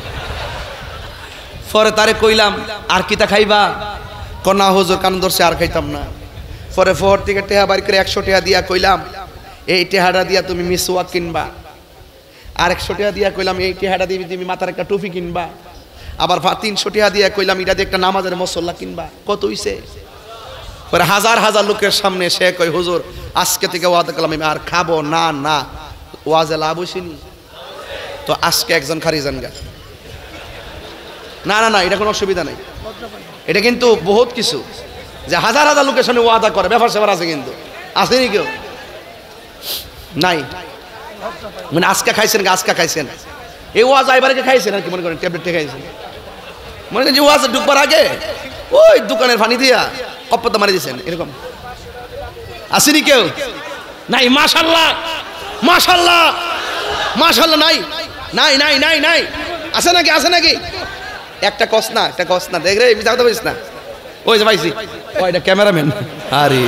পরে তারে কইলাম আর কিতা খাইবা? ক না হুজুর কান ধরছে আর খাইতাম না। পরে ফোর থেকে টেহা বাড়ি করে একশো টেহা দিয়া কইলাম এই টেহাটা দিয়া তুমি মিসওয়াক কিনবা, আর একশো টেহা দিয়া কইলাম এই টেহাটা দিয়ে তুমি মাথার একটা টুপি কিনবা, আবার তিনশো টেহা দিয়া কইলাম এটা দিয়ে একটা নামাজের মসল্লা কিনবা। কত হইছে? পরে হাজার হাজার লোকের সামনে সে কই হুজুর আজকে থেকে ওয়াদা করলাম আমি আর খাবো না। না ওয়াজে লাভ হইছিনি তো আজকে একজন খারি যান গা। না না না এটা কোনো অসুবিধা নাই, এটা কিন্তু বহুত কিছু যে হাজার হাজার লোকের সামনে ওয়াদা করে ব্যাপার সেবার আছে, কিন্তু আসেনি কেউ নাই। মানে আজকে খাইছেন গা, আজকে খাইছেন এই ওয়াজ আইবারে খাইছেন আর কি মনে করেন ট্যাবলেটে খাইছেন, মনে করেন যে ওয়াজ ঢুকবার আগে ওই দোকানের পানি দিয়া কপ্পতা মারি দিয়েছেন, এরকম আসেনি কেউ? নাই। মাশাআল্লাহ মাশাআল্লাহ মাশাআল্লাহ নাই নাই নাই নাই নাই আছে নাকি? আছে নাকি? একটা কস না, একটা কস না, দেখ রে মিছা কথা বলিস না। ওই যে ভাইছি ওইটা ক্যামেরাম্যান, আরে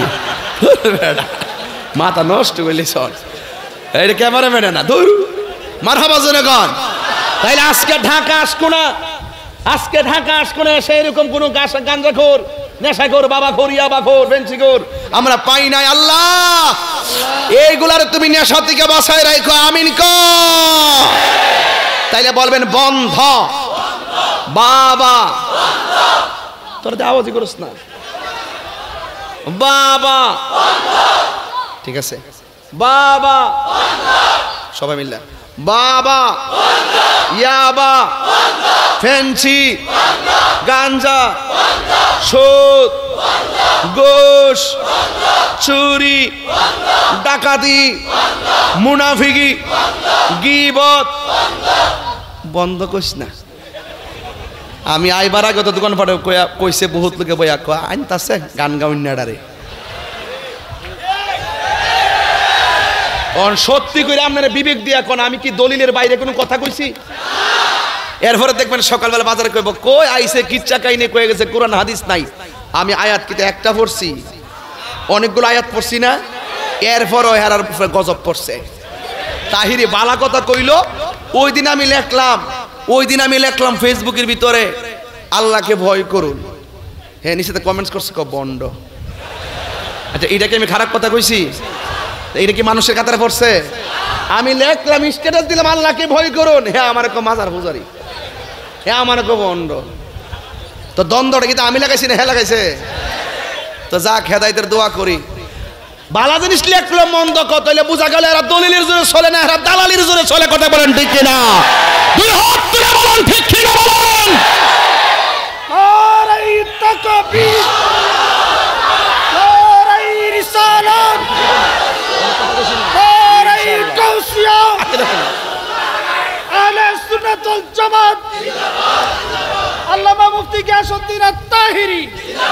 মাথা নষ্ট করলি সর, এটা ক্যামেরাম্যান না দূর মারহাবা জনগণ। তাইলে আজকে ঢাকা আসকো না, আজকে ঢাকা আসকো না সেরকম কোনো গাঁজাখোর, নেশাখোর, বাবাখোর, ইয়াবাখোর, বেঞ্চিখোর আমরা পাই নাই। আল্লাহ এইগুলার তুমি নেশা থেকে বাঁচায় রাখো, আমিন কর। তাইলে বলবেন বন্ধ। বাবা তোর আওয়াজই করছ না। বাবা ঠিক আছে, বাবা সবাই মিললে বাবা ইয়াবা ফ্যান্সি গাঞ্জা সুদ ঘুষ চুরি ডাকাতি মুনাফিকি গীবত বন্ধ করিস না। আমি আইবার আগে তো দোকান পাটে কইছে বহুত লোকে বইয়া কয় আনতাছে গান গাউন্যাডারে অন সত্যি করে আপনারা বিবেক দিয়া কোন আমি কি দলিলের বাইরে কোনো কথা কইছি? এরপরে দেখবেন সকালবেলা বাজারে কইব কই আইছে কিচ্ছা কাইনে কয়ে গেছে কোরআন হাদিস নাই। আমি আয়াত কিতে একটা পড়ছি, অনেকগুলো আয়াত পড়ছি না, এরপরও হেরার গজব পড়ছে। তাহিরি বালা কথা কইল, ওই দিন আমি লেখলাম ওই দিন আমি লেখলাম ফেসবুকের ভিতরে আল্লাহকে ভয় করুন। হ্যাঁ নিচেতে কমেন্টস করছে ক বন্ড। আচ্ছা এটাকে আমি খারাপ কথা কইছি? এটা কি মানুষের কাতারে পড়ছে? আমি লেখলাম স্ট্যাটাস দিলাম আল্লাহকে ভয় করুন, হ্যাঁ আমার কো মাজার পূজারি, হ্যাঁ আমার কো বন্ড। তো দ্বন্দ্বটা কিন্তু আমি লাগাইছি না হ্যাঁ লাগাইছে? তো যাক হেদায়েতের দোয়া করি। বালা জিনিস লেখলো মন্দ কত হইলে বোঝা গেল এরা দলিলের জোরে চলে না, এরা দালালির জোরে চলে। কথা বলেন ঠিক কিনা? দুই হাত তুলে বলেন ঠিক কি না বলেন। নারায়ে তাকবীর, নারায়ে রিসালাত, নারায়ে গাউসিয়া, আহলে সুন্নাত ওয়াল জামাত, আল্লামা মুফতি গিয়াসউদ্দিন আত-তাহিরি।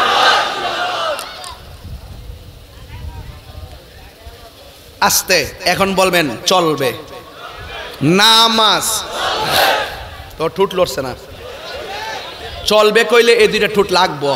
আস্তে এখন বলবেন চলবে। নামাজ তো ঠুট লড়ছে না, চলবে কইলে এই দুইটা ঠুট লাগবো।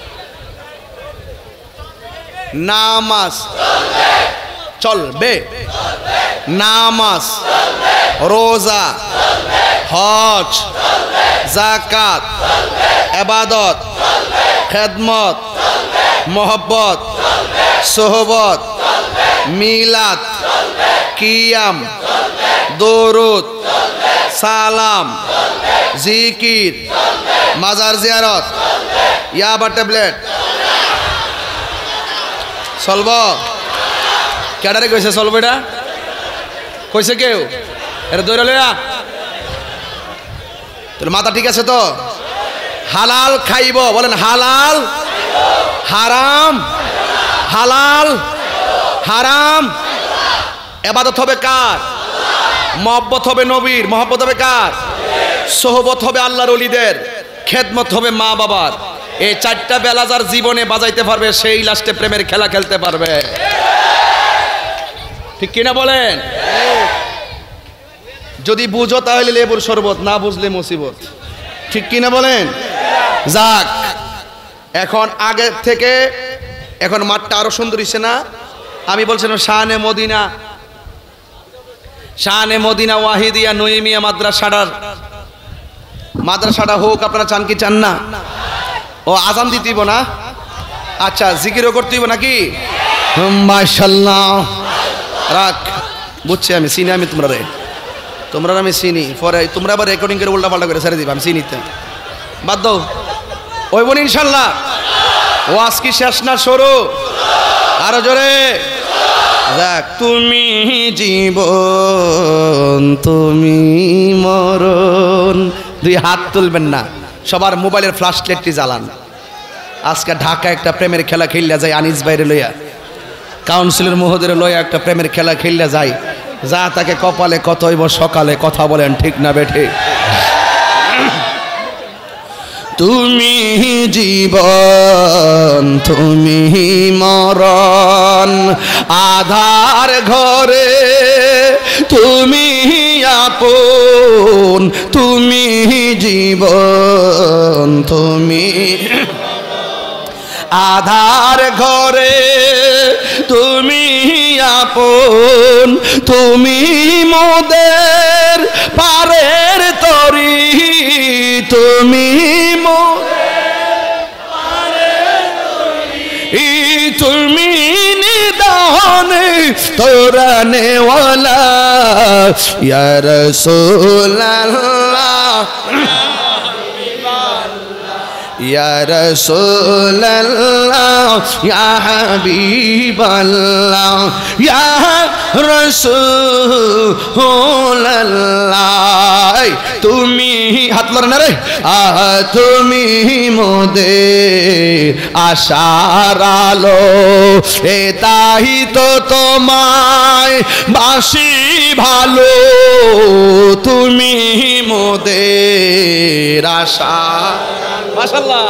নামাজ চলবে, নামাজ, রোজা, হজ, যাকাত, ইবাদত, খেদমত, মোহব্বত, সোহবত, মিলাদ, কিয়াম, দরুদ, সালাম, জিকির, মাজার জিয়ারত, ইয়াবা ট্যাবলেট চলব। কেডারে কইছে চলবে? এটা কইছে কেউ? এটা দৌড়া লইয়া তাহলে মাথা ঠিক আছে তো? হালাল খাইব বলেন, হালাল হারাম, হালাল হারাম। ইবাদত হবে কার? মহব্বত হবে নবীর, মহব্বত হবে কার? সোহবত হবে আল্লাহর ওলিদের, খেদমত হবে মা বাবার। এই চারটা বেলা যার জীবনে বাজাইতে পারবে সেই লাস্টে প্রেমের খেলা খেলতে পারবে। ঠিক কিনা বলেন? যদি বুঝো তাহলে লেবুর শরবত, না বুঝলে মুসিবত। ঠিক কিনা বলেন? যাক, এখন আগে থেকে এখন মাঠটা আরো সুন্দর হইছে না? আমি বলছিলাম শানে মদিনা, শানে মদিনা ওয়াহিদিয়া নঈমিয়া মাদ্রাসাটার মাদ্রাসাটা হোক, আপনারা চান কি চান না? ও আজান দিতেইব না? আচ্ছা, জিকিরও করতেইব নাকি? মাশাআল্লাহ, রাখ, বুঝছি আমি, চিনি আমি তোমরা রে, তোমরা আমি চিনি। পরে তোমরা আবার রেকর্ডিং করে উল্টা পাল্টা করে ছেড়ে দিবা, আমি চিনিতে বাদ দাও। ওই বোন ইনশাল্লাহ ওয়াজ কি শেষ না শুরু? আরো জোরে। যাক, তুমি জীবন তুমি মরণ। দুই হাত তুলবেন না, সবার মোবাইলের ফ্ল্যাশ লাইটটি জ্বালান। আজকে ঢাকা একটা প্রেমের খেলা খেললা যায়, আনিস বাইরে লইয়া, কাউন্সিলর মহোদয়ের লইয়া একটা প্রেমের খেলা খেললা যায়। যা তাকে কপালে কত হইব সকালে, কথা বলেন ঠিক না বেঠে? তুমি জীবন তুমি মরণ, আধার ঘরে তুমি আপন, তুমি জীবন তুমি আধার ঘরে তুমি আপন, তুমি মোদের পারের তরি, তুমি তুমি নিদানে তোরানে ওয়ালা ইয়া রাসূলুল্লাহ, ইয়া রাসূলুল্লাহ, ইয়া হাবিবাল্লাহ, ইয়া রাসূলুল্লাহ। তুমি হাত লড়ে না রে, আহ তুমি মোদের আশার আলো, এ তাই তো তোমায় বাসি ভালো, তুমি মোদের আশা। মাশাআল্লাহ,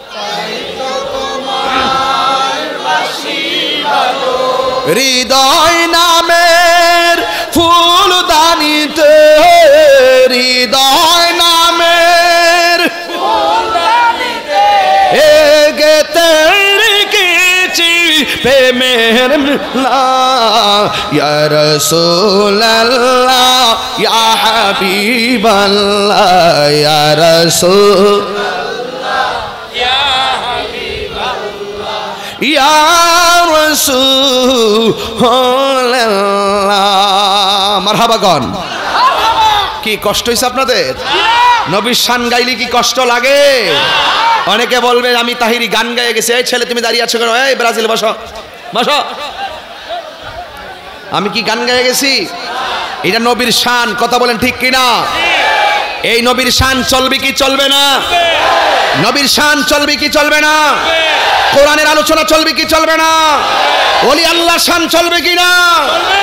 হৃদয় নামের ফুল দানিতে, হৃদয় নামের ফুল দানিতে এগেতে রেখেছি প্রেমের মেলা, ইয়া রাসূলুল্লাহ, ইয়া হাবিবাল্লাহ, ইয়া রাসূলুল্লাহ, ইয়া হাবিবাল্লাহ, ইয়া রাসূলুল্লাহ। মারহাবা গন। কি কষ্ট হইছে আপনাদের? নবীর শান গাইলে কি কষ্ট লাগে? অনেকে বলবে আমি তাহিরি গান গাইয়ে গেছি। এই ছেলে তুমি দাঁড়িয়ে আছো কেন? এই ব্রাজিল বসো বসো। আমি কি গান গাইয়ে গেছি? এটা নবীর শান, কথা বলেন ঠিক কিনা? এই নবীর শান চলবে কি চলবে না? নবীর শান চলবে কি চলবে না? কোরআনের আলোচনা চলবে কি চলবে না? ওলি আল্লাহর শান চলবে কি না?